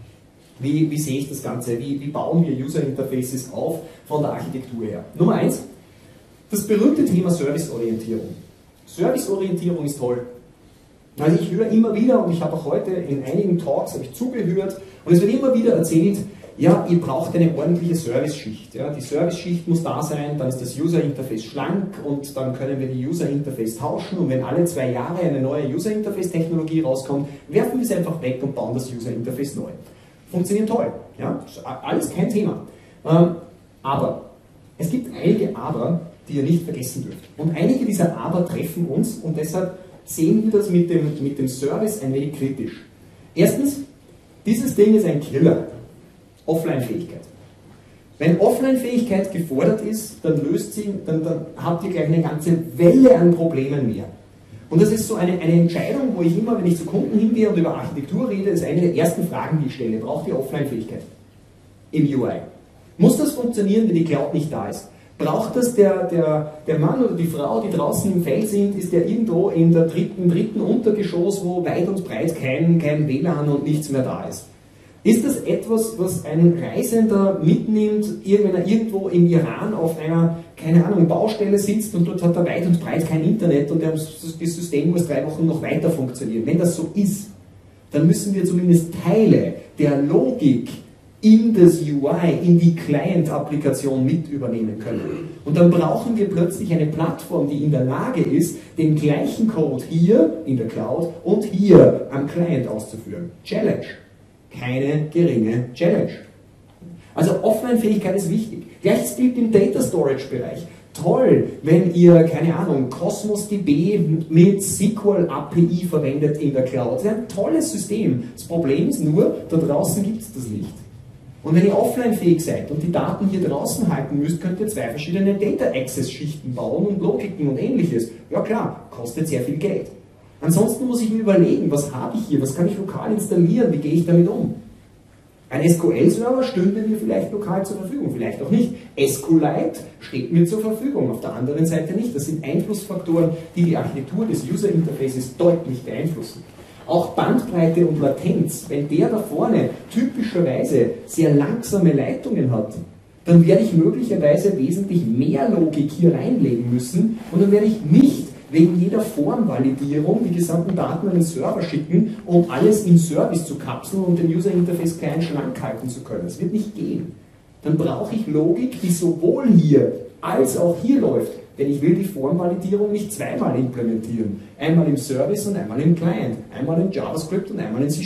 Wie sehe ich das Ganze? Wie bauen wir User Interfaces auf von der Architektur her? Nummer 1, das berühmte Thema Serviceorientierung. Serviceorientierung ist toll. Also ich höre immer wieder, und ich habe auch heute in einigen Talks zugehört, und es wird immer wieder erzählt, ja, ihr braucht eine ordentliche Service-Schicht. Ja. Die Service-Schicht muss da sein, dann ist das User-Interface schlank und dann können wir die User-Interface tauschen und wenn alle 2 Jahre eine neue User-Interface-Technologie rauskommt, werfen wir sie einfach weg und bauen das User-Interface neu. Funktioniert toll. Ja. Alles kein Thema. Aber es gibt einige Aber, die ihr nicht vergessen dürft. Und einige dieser Aber treffen uns und deshalb sehen wir das mit dem Service ein wenig kritisch. Erstens, dieses Ding ist ein Killer. Offline-Fähigkeit. Wenn Offline-Fähigkeit gefordert ist, dann habt ihr gleich eine ganze Welle an Problemen mehr. Und das ist so eine Entscheidung, wo ich immer, wenn ich zu Kunden hingehe und über Architektur rede, ist eine der ersten Fragen, die ich stelle. Braucht ihr Offline-Fähigkeit im UI? Muss das funktionieren, wenn die Cloud nicht da ist? Braucht das der Mann oder die Frau, die draußen im Feld sind, ist der irgendwo im dritten Untergeschoss, wo weit und breit kein WLAN und nichts mehr da ist? Ist das etwas, was ein Reisender mitnimmt, wenn er irgendwo im Iran auf einer, keine Ahnung, Baustelle sitzt und dort hat er weit und breit kein Internet und das System muss 3 Wochen noch weiter funktionieren? Wenn das so ist, dann müssen wir zumindest Teile der Logik in das UI, in die Client-Applikation mit übernehmen können. Und dann brauchen wir plötzlich eine Plattform, die in der Lage ist, den gleichen Code hier in der Cloud und hier am Client auszuführen. Challenge. Keine geringe Challenge. Also Offline-Fähigkeit ist wichtig. Gleiches gilt im Data Storage-Bereich. Toll, wenn ihr, keine Ahnung, Cosmos DB mit SQL API verwendet in der Cloud. Das ist ein tolles System. Das Problem ist nur, da draußen gibt es das nicht. Und wenn ihr offline-fähig seid und die Daten hier draußen halten müsst, könnt ihr 2 verschiedene Data-Access-Schichten bauen und Logiken und ähnliches. Ja klar, kostet sehr viel Geld. Ansonsten muss ich mir überlegen, was habe ich hier, was kann ich lokal installieren, wie gehe ich damit um? Ein SQL-Server stünde mir vielleicht lokal zur Verfügung, vielleicht auch nicht. SQLite steht mir zur Verfügung, auf der anderen Seite nicht. Das sind Einflussfaktoren, die die Architektur des User-Interfaces deutlich beeinflussen. Auch Bandbreite und Latenz, wenn der da vorne typischerweise sehr langsame Leitungen hat, dann werde ich möglicherweise wesentlich mehr Logik hier reinlegen müssen und dann werde ich nicht wegen jeder Formvalidierung die gesamten Daten an den Server schicken, um alles im Service zu kapseln und den User-Interface klein schlank halten zu können. Das wird nicht gehen. Dann brauche ich Logik, die sowohl hier als auch hier läuft. Denn ich will die Formvalidierung nicht zweimal implementieren. Einmal im Service und einmal im Client. Einmal in JavaScript und einmal in C#. Ich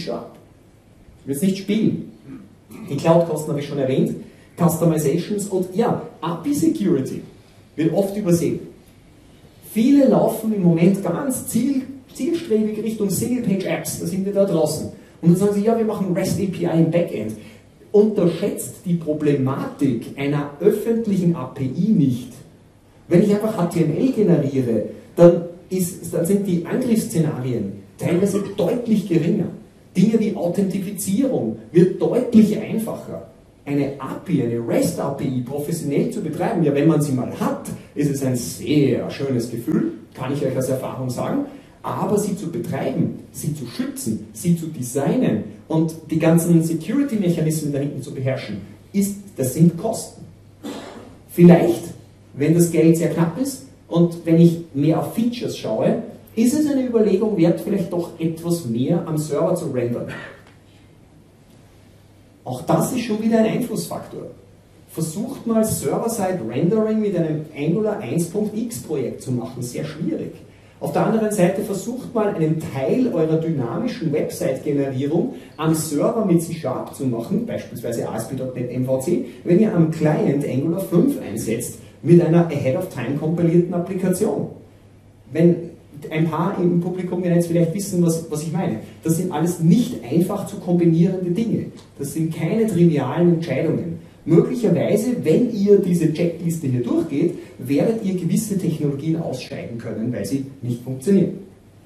will es nicht spielen. Die Cloud-Kosten habe ich schon erwähnt. Customizations und ja, API Security. wird oft übersehen. Viele laufen im Moment ganz zielstrebig Richtung Single-Page-Apps, da sind wir da draußen. Und dann sagen sie, ja, wir machen REST API im Backend. Unterschätzt die Problematik einer öffentlichen API nicht. Wenn ich einfach HTML generiere, dann sind die Angriffsszenarien teilweise deutlich geringer. Dinge wie Authentifizierung wird deutlich einfacher. Eine API, eine REST-API professionell zu betreiben, ja, wenn man sie mal hat, ist es ein sehr schönes Gefühl, kann ich euch aus Erfahrung sagen, aber sie zu betreiben, sie zu schützen, sie zu designen und die ganzen Security-Mechanismen da hinten zu beherrschen, das sind Kosten. Vielleicht, wenn das Geld sehr knapp ist und wenn ich mehr auf Features schaue, ist es eine Überlegung wert, vielleicht doch etwas mehr am Server zu rendern. Auch das ist schon wieder ein Einflussfaktor. Versucht mal Server-Side-Rendering mit einem Angular 1.x Projekt zu machen, sehr schwierig. Auf der anderen Seite versucht mal einen Teil eurer dynamischen Website-Generierung am Server mit C# zu machen, beispielsweise ASP.NET MVC, wenn ihr am Client Angular 5 einsetzt, mit einer Ahead-of-Time kompilierten Applikation. Wenn ein paar im Publikum jetzt vielleicht wissen, was ich meine. Das sind alles nicht einfach zu kombinierende Dinge. Das sind keine trivialen Entscheidungen. Möglicherweise, wenn ihr diese Checkliste hier durchgeht, werdet ihr gewisse Technologien ausscheiden können, weil sie nicht funktionieren.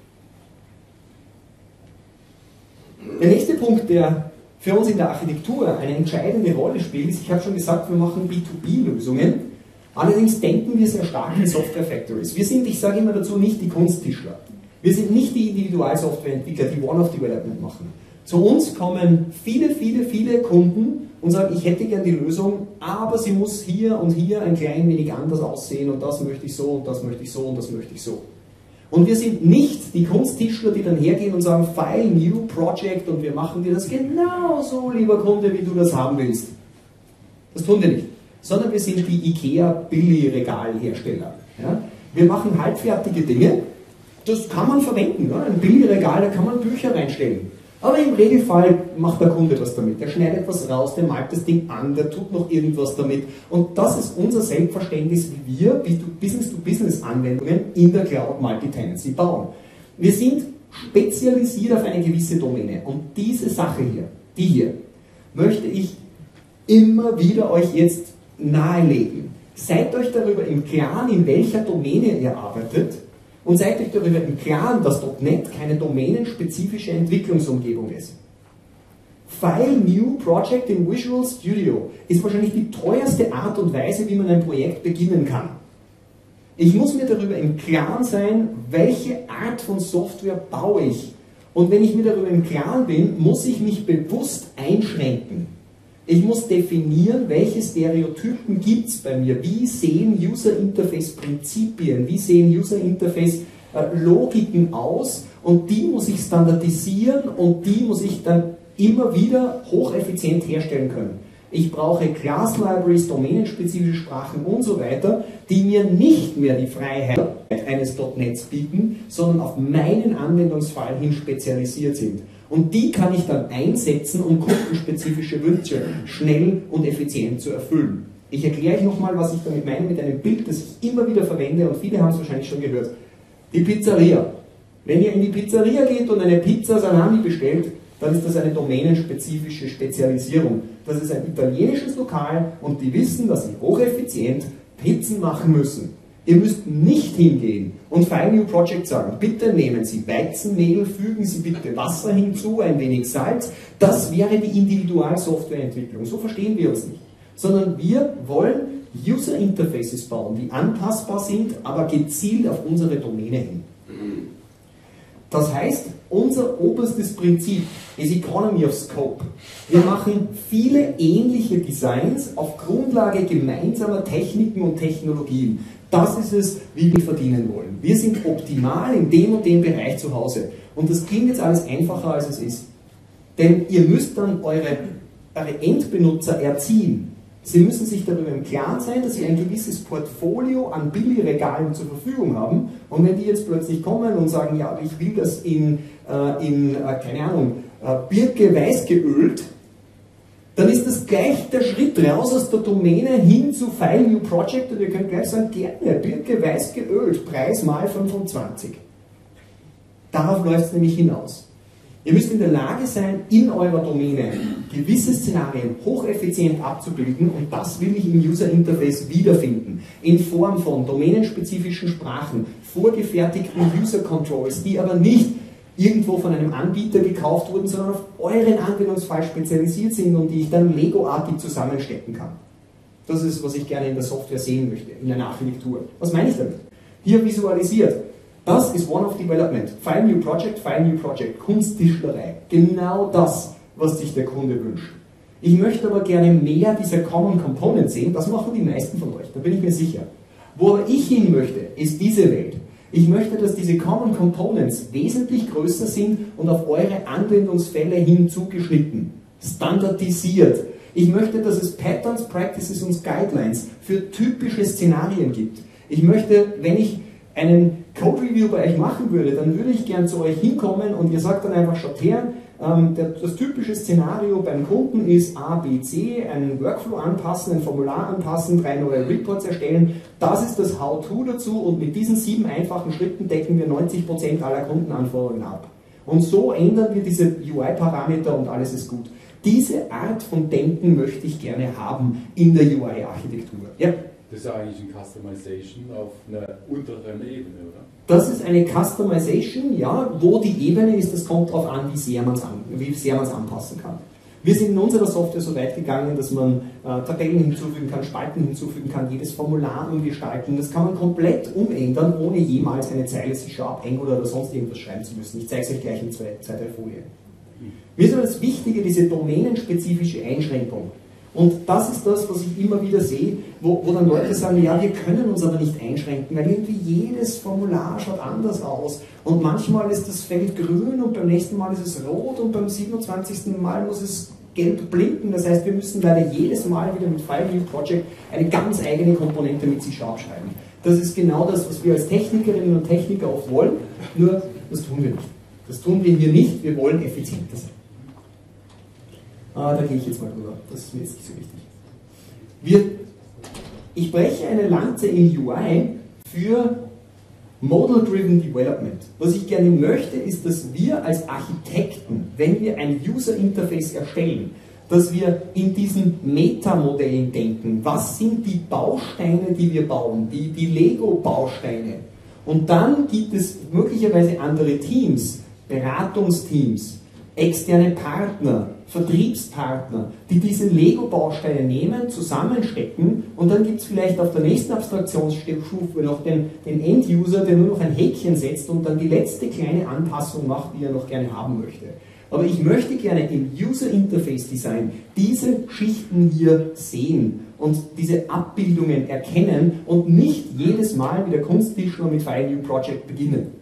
Der nächste Punkt, der für uns in der Architektur eine entscheidende Rolle spielt, ist, ich habe schon gesagt, wir machen B2B-Lösungen. Allerdings denken wir sehr stark in Software Factories. Wir sind, ich sage immer dazu, nicht die Kunsttischler. Wir sind nicht die Individualsoftwareentwickler, die One-Off-Development machen. Zu uns kommen viele Kunden und sagen, ich hätte gern die Lösung, aber sie muss hier und hier ein klein wenig anders aussehen und das möchte ich so und das möchte ich so und das möchte ich so. Und wir sind nicht die Kunsttischler, die dann hergehen und sagen, File, New Project und wir machen dir das genau so, lieber Kunde, wie du das haben willst. Das tun wir nicht. Sondern wir sind die IKEA-Billigregalhersteller. Ja? Wir machen halbfertige Dinge, das kann man verwenden. Ja? Ein Billigregal, da kann man Bücher reinstellen. Aber im Regelfall macht der Kunde was damit. Der schneidet was raus, der malt das Ding an, der tut noch irgendwas damit. Und das ist unser Selbstverständnis, wie wir Business-to-Business-Anwendungen in der Cloud Multi-Tenancy bauen. Wir sind spezialisiert auf eine gewisse Domäne. Und diese Sache hier, die hier, möchte ich immer wieder euch jetzt nahelegen. Seid euch darüber im Klaren, in welcher Domäne ihr arbeitet. Und seid euch darüber im Klaren, dass .NET keine domänenspezifische Entwicklungsumgebung ist. File New Project in Visual Studio ist wahrscheinlich die teuerste Art und Weise, wie man ein Projekt beginnen kann. Ich muss mir darüber im Klaren sein, welche Art von Software baue ich. Und wenn ich mir darüber im Klaren bin, muss ich mich bewusst einschränken. Ich muss definieren, welche Stereotypen gibt es bei mir. Wie sehen User-Interface-Prinzipien, wie sehen User-Interface-Logiken aus und die muss ich standardisieren und die muss ich dann immer wieder hocheffizient herstellen können. Ich brauche Class-Libraries, domänenspezifische Sprachen und so weiter, die mir nicht mehr die Freiheit eines .NETs bieten, sondern auf meinen Anwendungsfall hin spezialisiert sind. Und die kann ich dann einsetzen, um kundenspezifische Wünsche schnell und effizient zu erfüllen. Ich erkläre euch nochmal, was ich damit meine, mit einem Bild, das ich immer wieder verwende und viele haben es wahrscheinlich schon gehört. Die Pizzeria. Wenn ihr in die Pizzeria geht und eine Pizza Salami bestellt, dann ist das eine domänenspezifische Spezialisierung. Das ist ein italienisches Lokal und die wissen, dass sie hocheffizient Pizzen machen müssen. Ihr müsst nicht hingehen und File New Project sagen, bitte nehmen Sie Weizenmehl, fügen Sie bitte Wasser hinzu, ein wenig Salz. Das wäre die Individualsoftwareentwicklung. So verstehen wir uns nicht. Sondern wir wollen User Interfaces bauen, die anpassbar sind, aber gezielt auf unsere Domäne hin. Das heißt, unser oberstes Prinzip ist Economy of Scope. Wir machen viele ähnliche Designs auf Grundlage gemeinsamer Techniken und Technologien. Das ist es, wie wir verdienen wollen. Wir sind optimal in dem und dem Bereich zu Hause. Und das klingt jetzt alles einfacher, als es ist. Denn ihr müsst dann eure Endbenutzer erziehen. Sie müssen sich darüber im Klaren sein, dass sie ein gewisses Portfolio an Billigregalen zur Verfügung haben. Und wenn die jetzt plötzlich kommen und sagen, ja, ich will das keine Ahnung, Birke weiß geölt, dann ist das gleich der Schritt raus aus der Domäne hin zu File New Project und ihr könnt gleich sagen, gerne, Birke weiß geölt, Preis mal 25. Darauf läuft es nämlich hinaus. Ihr müsst in der Lage sein, in eurer Domäne gewisse Szenarien hocheffizient abzubilden und das will ich im User Interface wiederfinden. In Form von domänenspezifischen Sprachen, vorgefertigten User Controls, die aber nicht irgendwo von einem Anbieter gekauft wurden, sondern auf euren Anwendungsfall spezialisiert sind und die ich dann Lego-artig zusammenstecken kann. Das ist, was ich gerne in der Software sehen möchte, in einer Architektur. Was meine ich damit? Hier visualisiert. Das ist One of Development. File New Project, Kunsttischlerei. Genau das, was sich der Kunde wünscht. Ich möchte aber gerne mehr dieser Common Components sehen. Das machen die meisten von euch, da bin ich mir sicher. Wo aber ich hin möchte, ist diese Welt. Ich möchte, dass diese Common Components wesentlich größer sind und auf eure Anwendungsfälle hin zugeschnitten, standardisiert. Ich möchte, dass es Patterns, Practices und Guidelines für typische Szenarien gibt. Ich möchte, wenn ich einen Code-Review bei euch machen würde, dann würde ich gern zu euch hinkommen und ihr sagt dann einfach, schaut her, das typische Szenario beim Kunden ist A, B, C, einen Workflow anpassen, ein Formular anpassen, 3 neue Reports erstellen. Das ist das How-To dazu und mit diesen 7 einfachen Schritten decken wir 90% aller Kundenanforderungen ab. Und so ändern wir diese UI-Parameter und alles ist gut. Diese Art von Denken möchte ich gerne haben in der UI-Architektur. Ja? Das ist ja eigentlich ein Customization auf einer unteren Ebene, oder? Das ist eine Customization, ja, wo die Ebene ist, das kommt darauf an, wie sehr man es anpassen kann. Wir sind in unserer Software so weit gegangen, dass man Tabellen hinzufügen kann, Spalten hinzufügen kann, jedes Formular umgestalten. Das kann man komplett umändern, ohne jemals eine Zeile C# Angular oder sonst irgendwas schreiben zu müssen. Ich zeige es euch gleich in 2, 3 Folien. Mir ist aber das Wichtige, diese domänenspezifische Einschränkung. Und das ist das, was ich immer wieder sehe, wo dann Leute sagen, ja, wir können uns aber nicht einschränken, weil irgendwie jedes Formular schaut anders aus. Und manchmal ist das Feld grün und beim nächsten Mal ist es rot und beim 27. Mal muss es gelb blinken. Das heißt, wir müssen leider jedes Mal wieder mit File New Project eine ganz eigene Komponente mit C# schreiben. Das ist genau das, was wir als Technikerinnen und Techniker oft wollen, nur das tun wir nicht. Das tun wir hier nicht, wir wollen effizienter sein. Da gehe ich jetzt mal drüber, das ist mir jetzt nicht so wichtig. Ich breche eine Lanze in UI für Model-Driven Development. Was ich gerne möchte, ist, dass wir als Architekten, wenn wir ein User-Interface erstellen, dass wir in diesen Metamodellen denken. Was sind die Bausteine, die wir bauen, die Lego-Bausteine? Und dann gibt es möglicherweise andere Teams, Beratungsteams, externe Partner, Vertriebspartner, die diese Lego-Bausteine nehmen, zusammenstecken und dann gibt es vielleicht auf der nächsten Abstraktionsstufe noch den End-User, der nur noch ein Häkchen setzt und dann die letzte kleine Anpassung macht, die er noch gerne haben möchte. Aber ich möchte gerne im User-Interface-Design diese Schichten hier sehen und diese Abbildungen erkennen und nicht jedes Mal wie der Kunsttischler mit File New Project beginnen.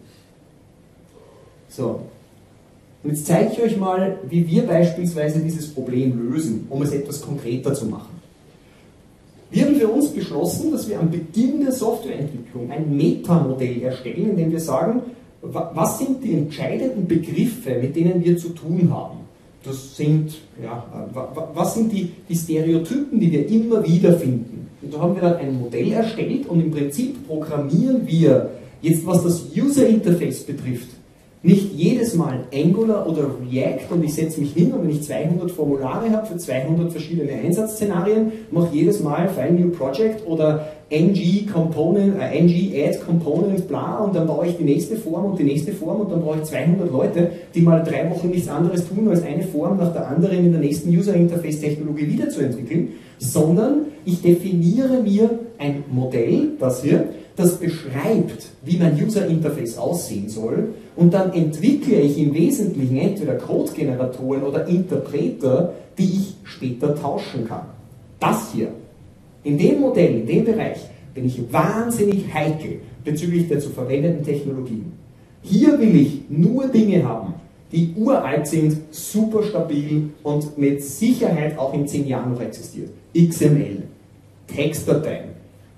So. Und jetzt zeige ich euch mal, wie wir beispielsweise dieses Problem lösen, um es etwas konkreter zu machen. Wir haben für uns beschlossen, dass wir am Beginn der Softwareentwicklung ein Metamodell erstellen, in dem wir sagen, was sind die entscheidenden Begriffe, mit denen wir zu tun haben. Das sind, ja, was sind die Stereotypen, die wir immer wieder finden. Und da haben wir dann ein Modell erstellt und im Prinzip programmieren wir jetzt, was das User Interface betrifft, nicht jedes Mal Angular oder React und ich setze mich hin und wenn ich 200 Formulare habe für 200 verschiedene Einsatzszenarien, mache jedes Mal File New Project oder ng add component bla und dann baue ich die nächste Form und die nächste Form und dann brauche ich 200 Leute, die mal 3 Wochen nichts anderes tun, als eine Form nach der anderen in der nächsten User Interface Technologie wiederzuentwickeln, sondern ich definiere mir ein Modell, das hier, das beschreibt, wie mein User Interface aussehen soll und dann entwickle ich im Wesentlichen entweder Code-Generatoren oder Interpreter, die ich später tauschen kann. Das hier, in dem Modell, in dem Bereich, bin ich wahnsinnig heikel bezüglich der zu verwendenden Technologien. Hier will ich nur Dinge haben, die uralt sind, super stabil und mit Sicherheit auch in 10 Jahren noch existiert. XML, Textdateien,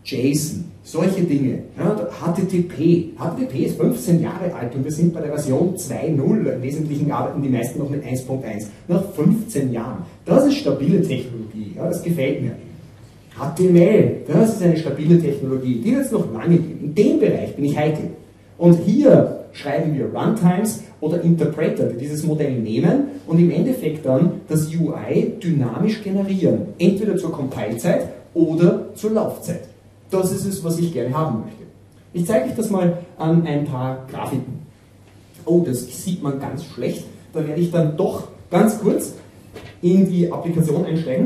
JSON, solche Dinge, ja, HTTP ist 15 Jahre alt und wir sind bei der Version 2.0, im Wesentlichen arbeiten die meisten noch mit 1.1, nach 15 Jahren. Das ist stabile Technologie, ja, das gefällt mir. HTML, das ist eine stabile Technologie, die wird es noch lange geben. In dem Bereich bin ich heikel. Und hier schreiben wir Runtimes oder Interpreter, die dieses Modell nehmen und im Endeffekt dann das UI dynamisch generieren. Entweder zur Compile-Zeit oder zur Laufzeit. Das ist es, was ich gerne haben möchte. Ich zeige euch das mal an ein paar Grafiken. Oh, das sieht man ganz schlecht. Da werde ich dann doch ganz kurz in die Applikation einsteigen.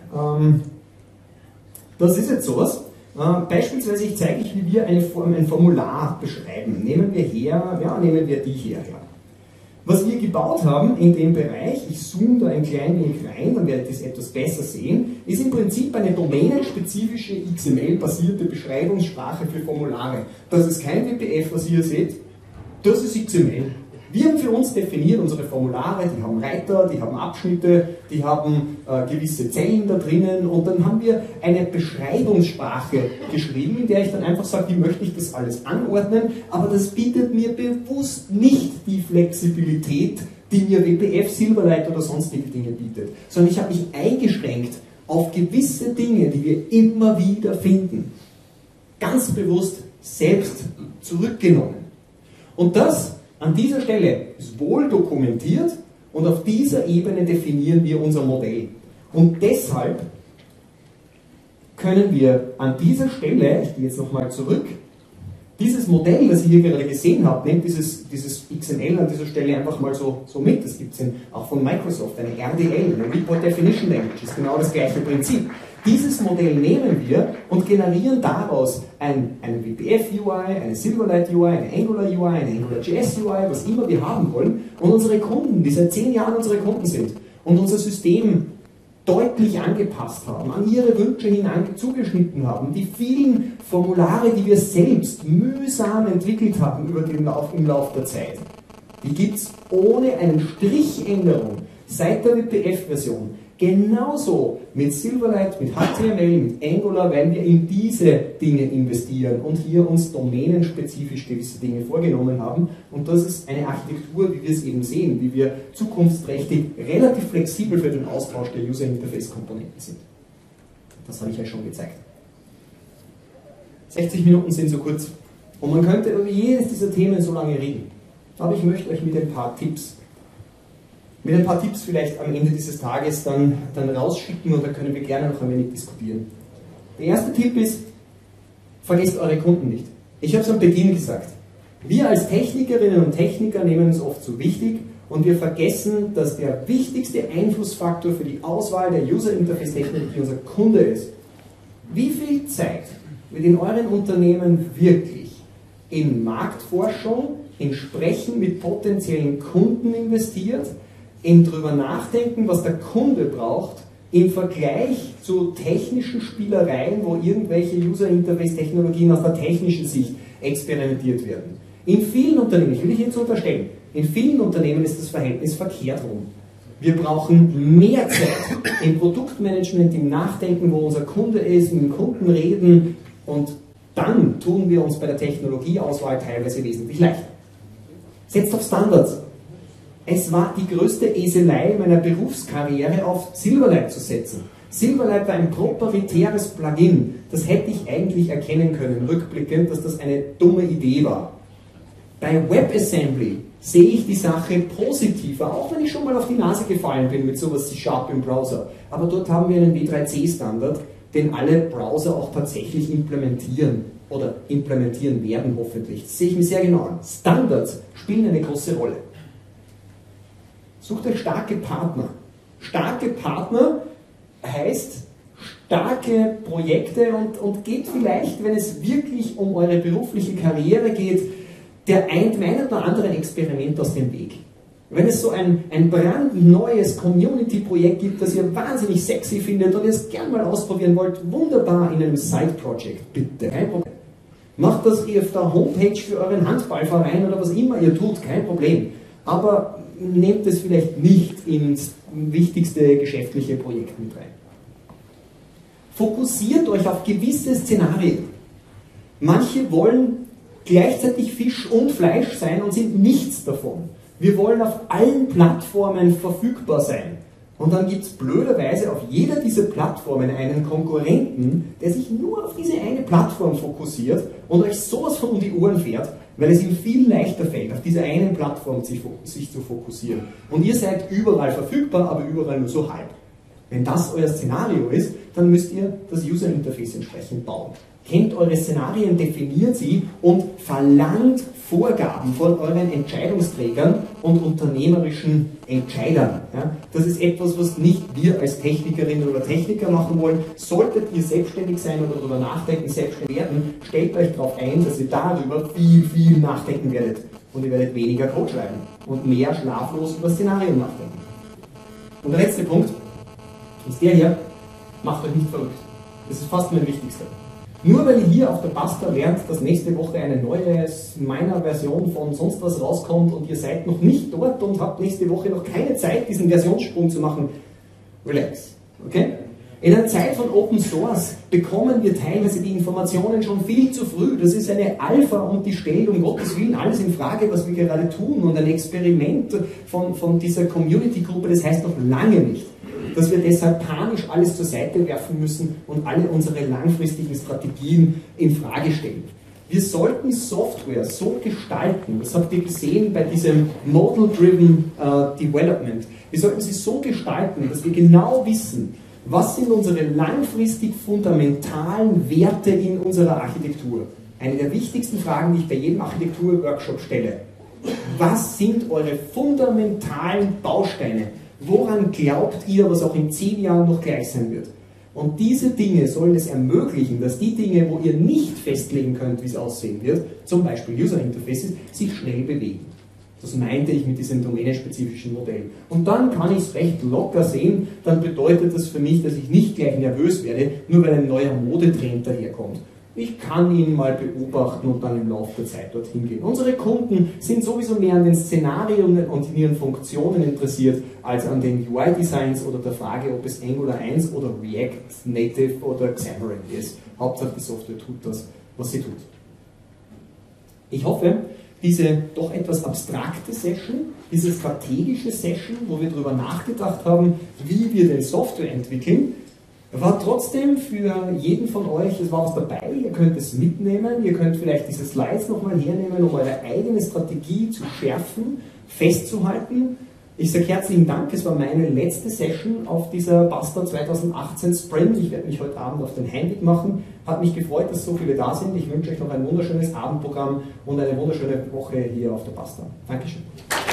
Das ist jetzt sowas. Beispielsweise, ich zeige euch, wie wir ein Formular beschreiben. Nehmen wir die her. Was wir gebaut haben in dem Bereich, ich zoome da ein klein wenig rein, dann werdet ihr es etwas besser sehen, ist im Prinzip eine domänenspezifische XML-basierte Beschreibungssprache für Formulare. Das ist kein WPF, was ihr seht, das ist XML. Wir haben für uns definiert unsere Formulare, die haben Reiter, die haben Abschnitte, die haben gewisse Zellen da drinnen und dann haben wir eine Beschreibungssprache geschrieben, in der ich dann einfach sage, wie möchte ich das alles anordnen, aber das bietet mir bewusst nicht die Flexibilität, die mir WPF, Silverlight oder sonstige Dinge bietet, sondern ich habe mich eingeschränkt auf gewisse Dinge, die wir immer wieder finden, ganz bewusst selbst zurückgenommen. Und das an dieser Stelle ist wohl dokumentiert und auf dieser Ebene definieren wir unser Modell. Und deshalb können wir an dieser Stelle, ich gehe jetzt nochmal zurück, dieses Modell, das ihr hier gerade gesehen habt, nehmt dieses XML an dieser Stelle einfach mal so mit. Das gibt es auch von Microsoft, eine RDL, eine Report Definition Language, ist genau das gleiche Prinzip. Dieses Modell nehmen wir und generieren daraus eine WPF-UI, eine Silverlight-UI, eine Angular-UI, eine AngularJS-UI, was immer wir haben wollen. Und unsere Kunden, die seit 10 Jahren unsere Kunden sind und unser System deutlich angepasst haben, an ihre Wünsche hin zugeschnitten haben, die vielen Formulare, die wir selbst mühsam entwickelt haben im Laufe der Zeit, die gibt es ohne eine Strichänderung seit der WPF-Version. Genauso mit Silverlight, mit HTML, mit Angular, weil wir in diese Dinge investieren und hier uns domänenspezifisch gewisse Dinge vorgenommen haben. Und das ist eine Architektur, wie wir es eben sehen, wie wir zukunftsträchtig, relativ flexibel für den Austausch der User-Interface-Komponenten sind. Das habe ich euch schon gezeigt. 60 Minuten sind so kurz und man könnte über jedes dieser Themen so lange reden. Aber ich möchte euch mit ein paar Tipps vielleicht am Ende dieses Tages dann rausschicken und da können wir gerne noch ein wenig diskutieren. Der erste Tipp ist, vergesst eure Kunden nicht. Ich habe es am Beginn gesagt. Wir als Technikerinnen und Techniker nehmen es oft so wichtig und wir vergessen, dass der wichtigste Einflussfaktor für die Auswahl der User-Interface-Technologie unser Kunde ist. Wie viel Zeit wird in euren Unternehmen wirklich in Marktforschung, in Sprechen mit potenziellen Kunden investiert, in drüber nachdenken, was der Kunde braucht, im Vergleich zu technischen Spielereien, wo irgendwelche User-Interface-Technologien aus der technischen Sicht experimentiert werden. In vielen Unternehmen, ich will nicht jetzt unterstellen, in vielen Unternehmen ist das Verhältnis verkehrt rum. Wir brauchen mehr Zeit im Produktmanagement, im Nachdenken, wo unser Kunde ist, mit dem Kunden reden und dann tun wir uns bei der Technologieauswahl teilweise wesentlich leichter. Setzt auf Standards. Es war die größte Eselei meiner Berufskarriere, auf Silverlight zu setzen. Silverlight war ein proprietäres Plugin. Das hätte ich eigentlich erkennen können, rückblickend, dass das eine dumme Idee war. Bei WebAssembly sehe ich die Sache positiver, auch wenn ich schon mal auf die Nase gefallen bin mit sowas C# im Browser. Aber dort haben wir einen W3C-Standard, den alle Browser auch tatsächlich implementieren oder implementieren werden, hoffentlich. Das sehe ich mir sehr genau an. Standards spielen eine große Rolle. Sucht euch starke Partner. Starke Partner heißt starke Projekte und geht vielleicht, wenn es wirklich um eure berufliche Karriere geht, der ein oder andere Experiment aus dem Weg. Wenn es so ein brandneues Community-Projekt gibt, das ihr wahnsinnig sexy findet und ihr es gern mal ausprobieren wollt, wunderbar in einem Side-Project, bitte, kein Problem. Macht das auf der Homepage für euren Handballverein oder was immer ihr tut, kein Problem. Aber nehmt es vielleicht nicht ins wichtigste geschäftliche Projekt mit rein. Fokussiert euch auf gewisse Szenarien. Manche wollen gleichzeitig Fisch und Fleisch sein und sind nichts davon. Wir wollen auf allen Plattformen verfügbar sein. Und dann gibt es blöderweise auf jeder dieser Plattformen einen Konkurrenten, der sich nur auf diese eine Plattform fokussiert und euch sowas von um die Ohren fährt, weil es ihm viel leichter fällt, auf dieser einen Plattform sich zu fokussieren. Und ihr seid überall verfügbar, aber überall nur so halb. Wenn das euer Szenario ist, dann müsst ihr das User Interface entsprechend bauen. Kennt eure Szenarien, definiert sie und verlangt Vorgaben von euren Entscheidungsträgern und unternehmerischen Entscheidern. Ja, das ist etwas, was nicht wir als Technikerinnen oder Techniker machen wollen. Solltet ihr selbstständig sein oder darüber nachdenken, selbstständig werden, stellt euch darauf ein, dass ihr darüber viel nachdenken werdet. Und ihr werdet weniger Code schreiben und mehr schlaflos über Szenarien nachdenken. Und der letzte Punkt ist der hier, macht euch nicht verrückt. Das ist fast mein wichtigster. Nur weil ihr hier auf der Pasta lernt, dass nächste Woche eine neue meiner Version von sonst was rauskommt und ihr seid noch nicht dort und habt nächste Woche noch keine Zeit, diesen Versionssprung zu machen, relax. Okay? In einer Zeit von Open Source bekommen wir teilweise die Informationen schon viel zu früh. Das ist eine Alpha und die stellt um Gottes Willen alles in Frage, was wir gerade tun und ein Experiment von dieser Community-Gruppe, das heißt noch lange nicht, dass wir deshalb panisch alles zur Seite werfen müssen und alle unsere langfristigen Strategien in Frage stellen. Wir sollten Software so gestalten, das habt ihr gesehen bei diesem Model-Driven Development, wir sollten sie so gestalten, dass wir genau wissen, was sind unsere langfristig fundamentalen Werte in unserer Architektur. Eine der wichtigsten Fragen, die ich bei jedem Architektur-Workshop stelle. Was sind eure fundamentalen Bausteine? Woran glaubt ihr, was auch in 10 Jahren noch gleich sein wird? Und diese Dinge sollen es ermöglichen, dass die Dinge, wo ihr nicht festlegen könnt, wie es aussehen wird, zum Beispiel User Interfaces, sich schnell bewegen. Das meinte ich mit diesem domänenspezifischen Modell. Und dann kann ich es recht locker sehen, dann bedeutet das für mich, dass ich nicht gleich nervös werde, nur weil ein neuer Modetrend daherkommt. Ich kann ihn mal beobachten und dann im Laufe der Zeit dorthin gehen. Unsere Kunden sind sowieso mehr an den Szenarien und in ihren Funktionen interessiert, als an den UI-Designs oder der Frage, ob es Angular 1 oder React Native oder Xamarin ist. Hauptsache die Software tut das, was sie tut. Ich hoffe, diese doch etwas abstrakte Session, diese strategische Session, wo wir darüber nachgedacht haben, wie wir denn Software entwickeln, war trotzdem für jeden von euch, es war was dabei, ihr könnt es mitnehmen, ihr könnt vielleicht diese Slides nochmal hernehmen, um eure eigene Strategie zu schärfen, festzuhalten. Ich sage herzlichen Dank, es war meine letzte Session auf dieser Pasta 2018 Sprint. Ich werde mich heute Abend auf den Heimweg machen. Hat mich gefreut, dass so viele da sind. Ich wünsche euch noch ein wunderschönes Abendprogramm und eine wunderschöne Woche hier auf der Pasta. Dankeschön.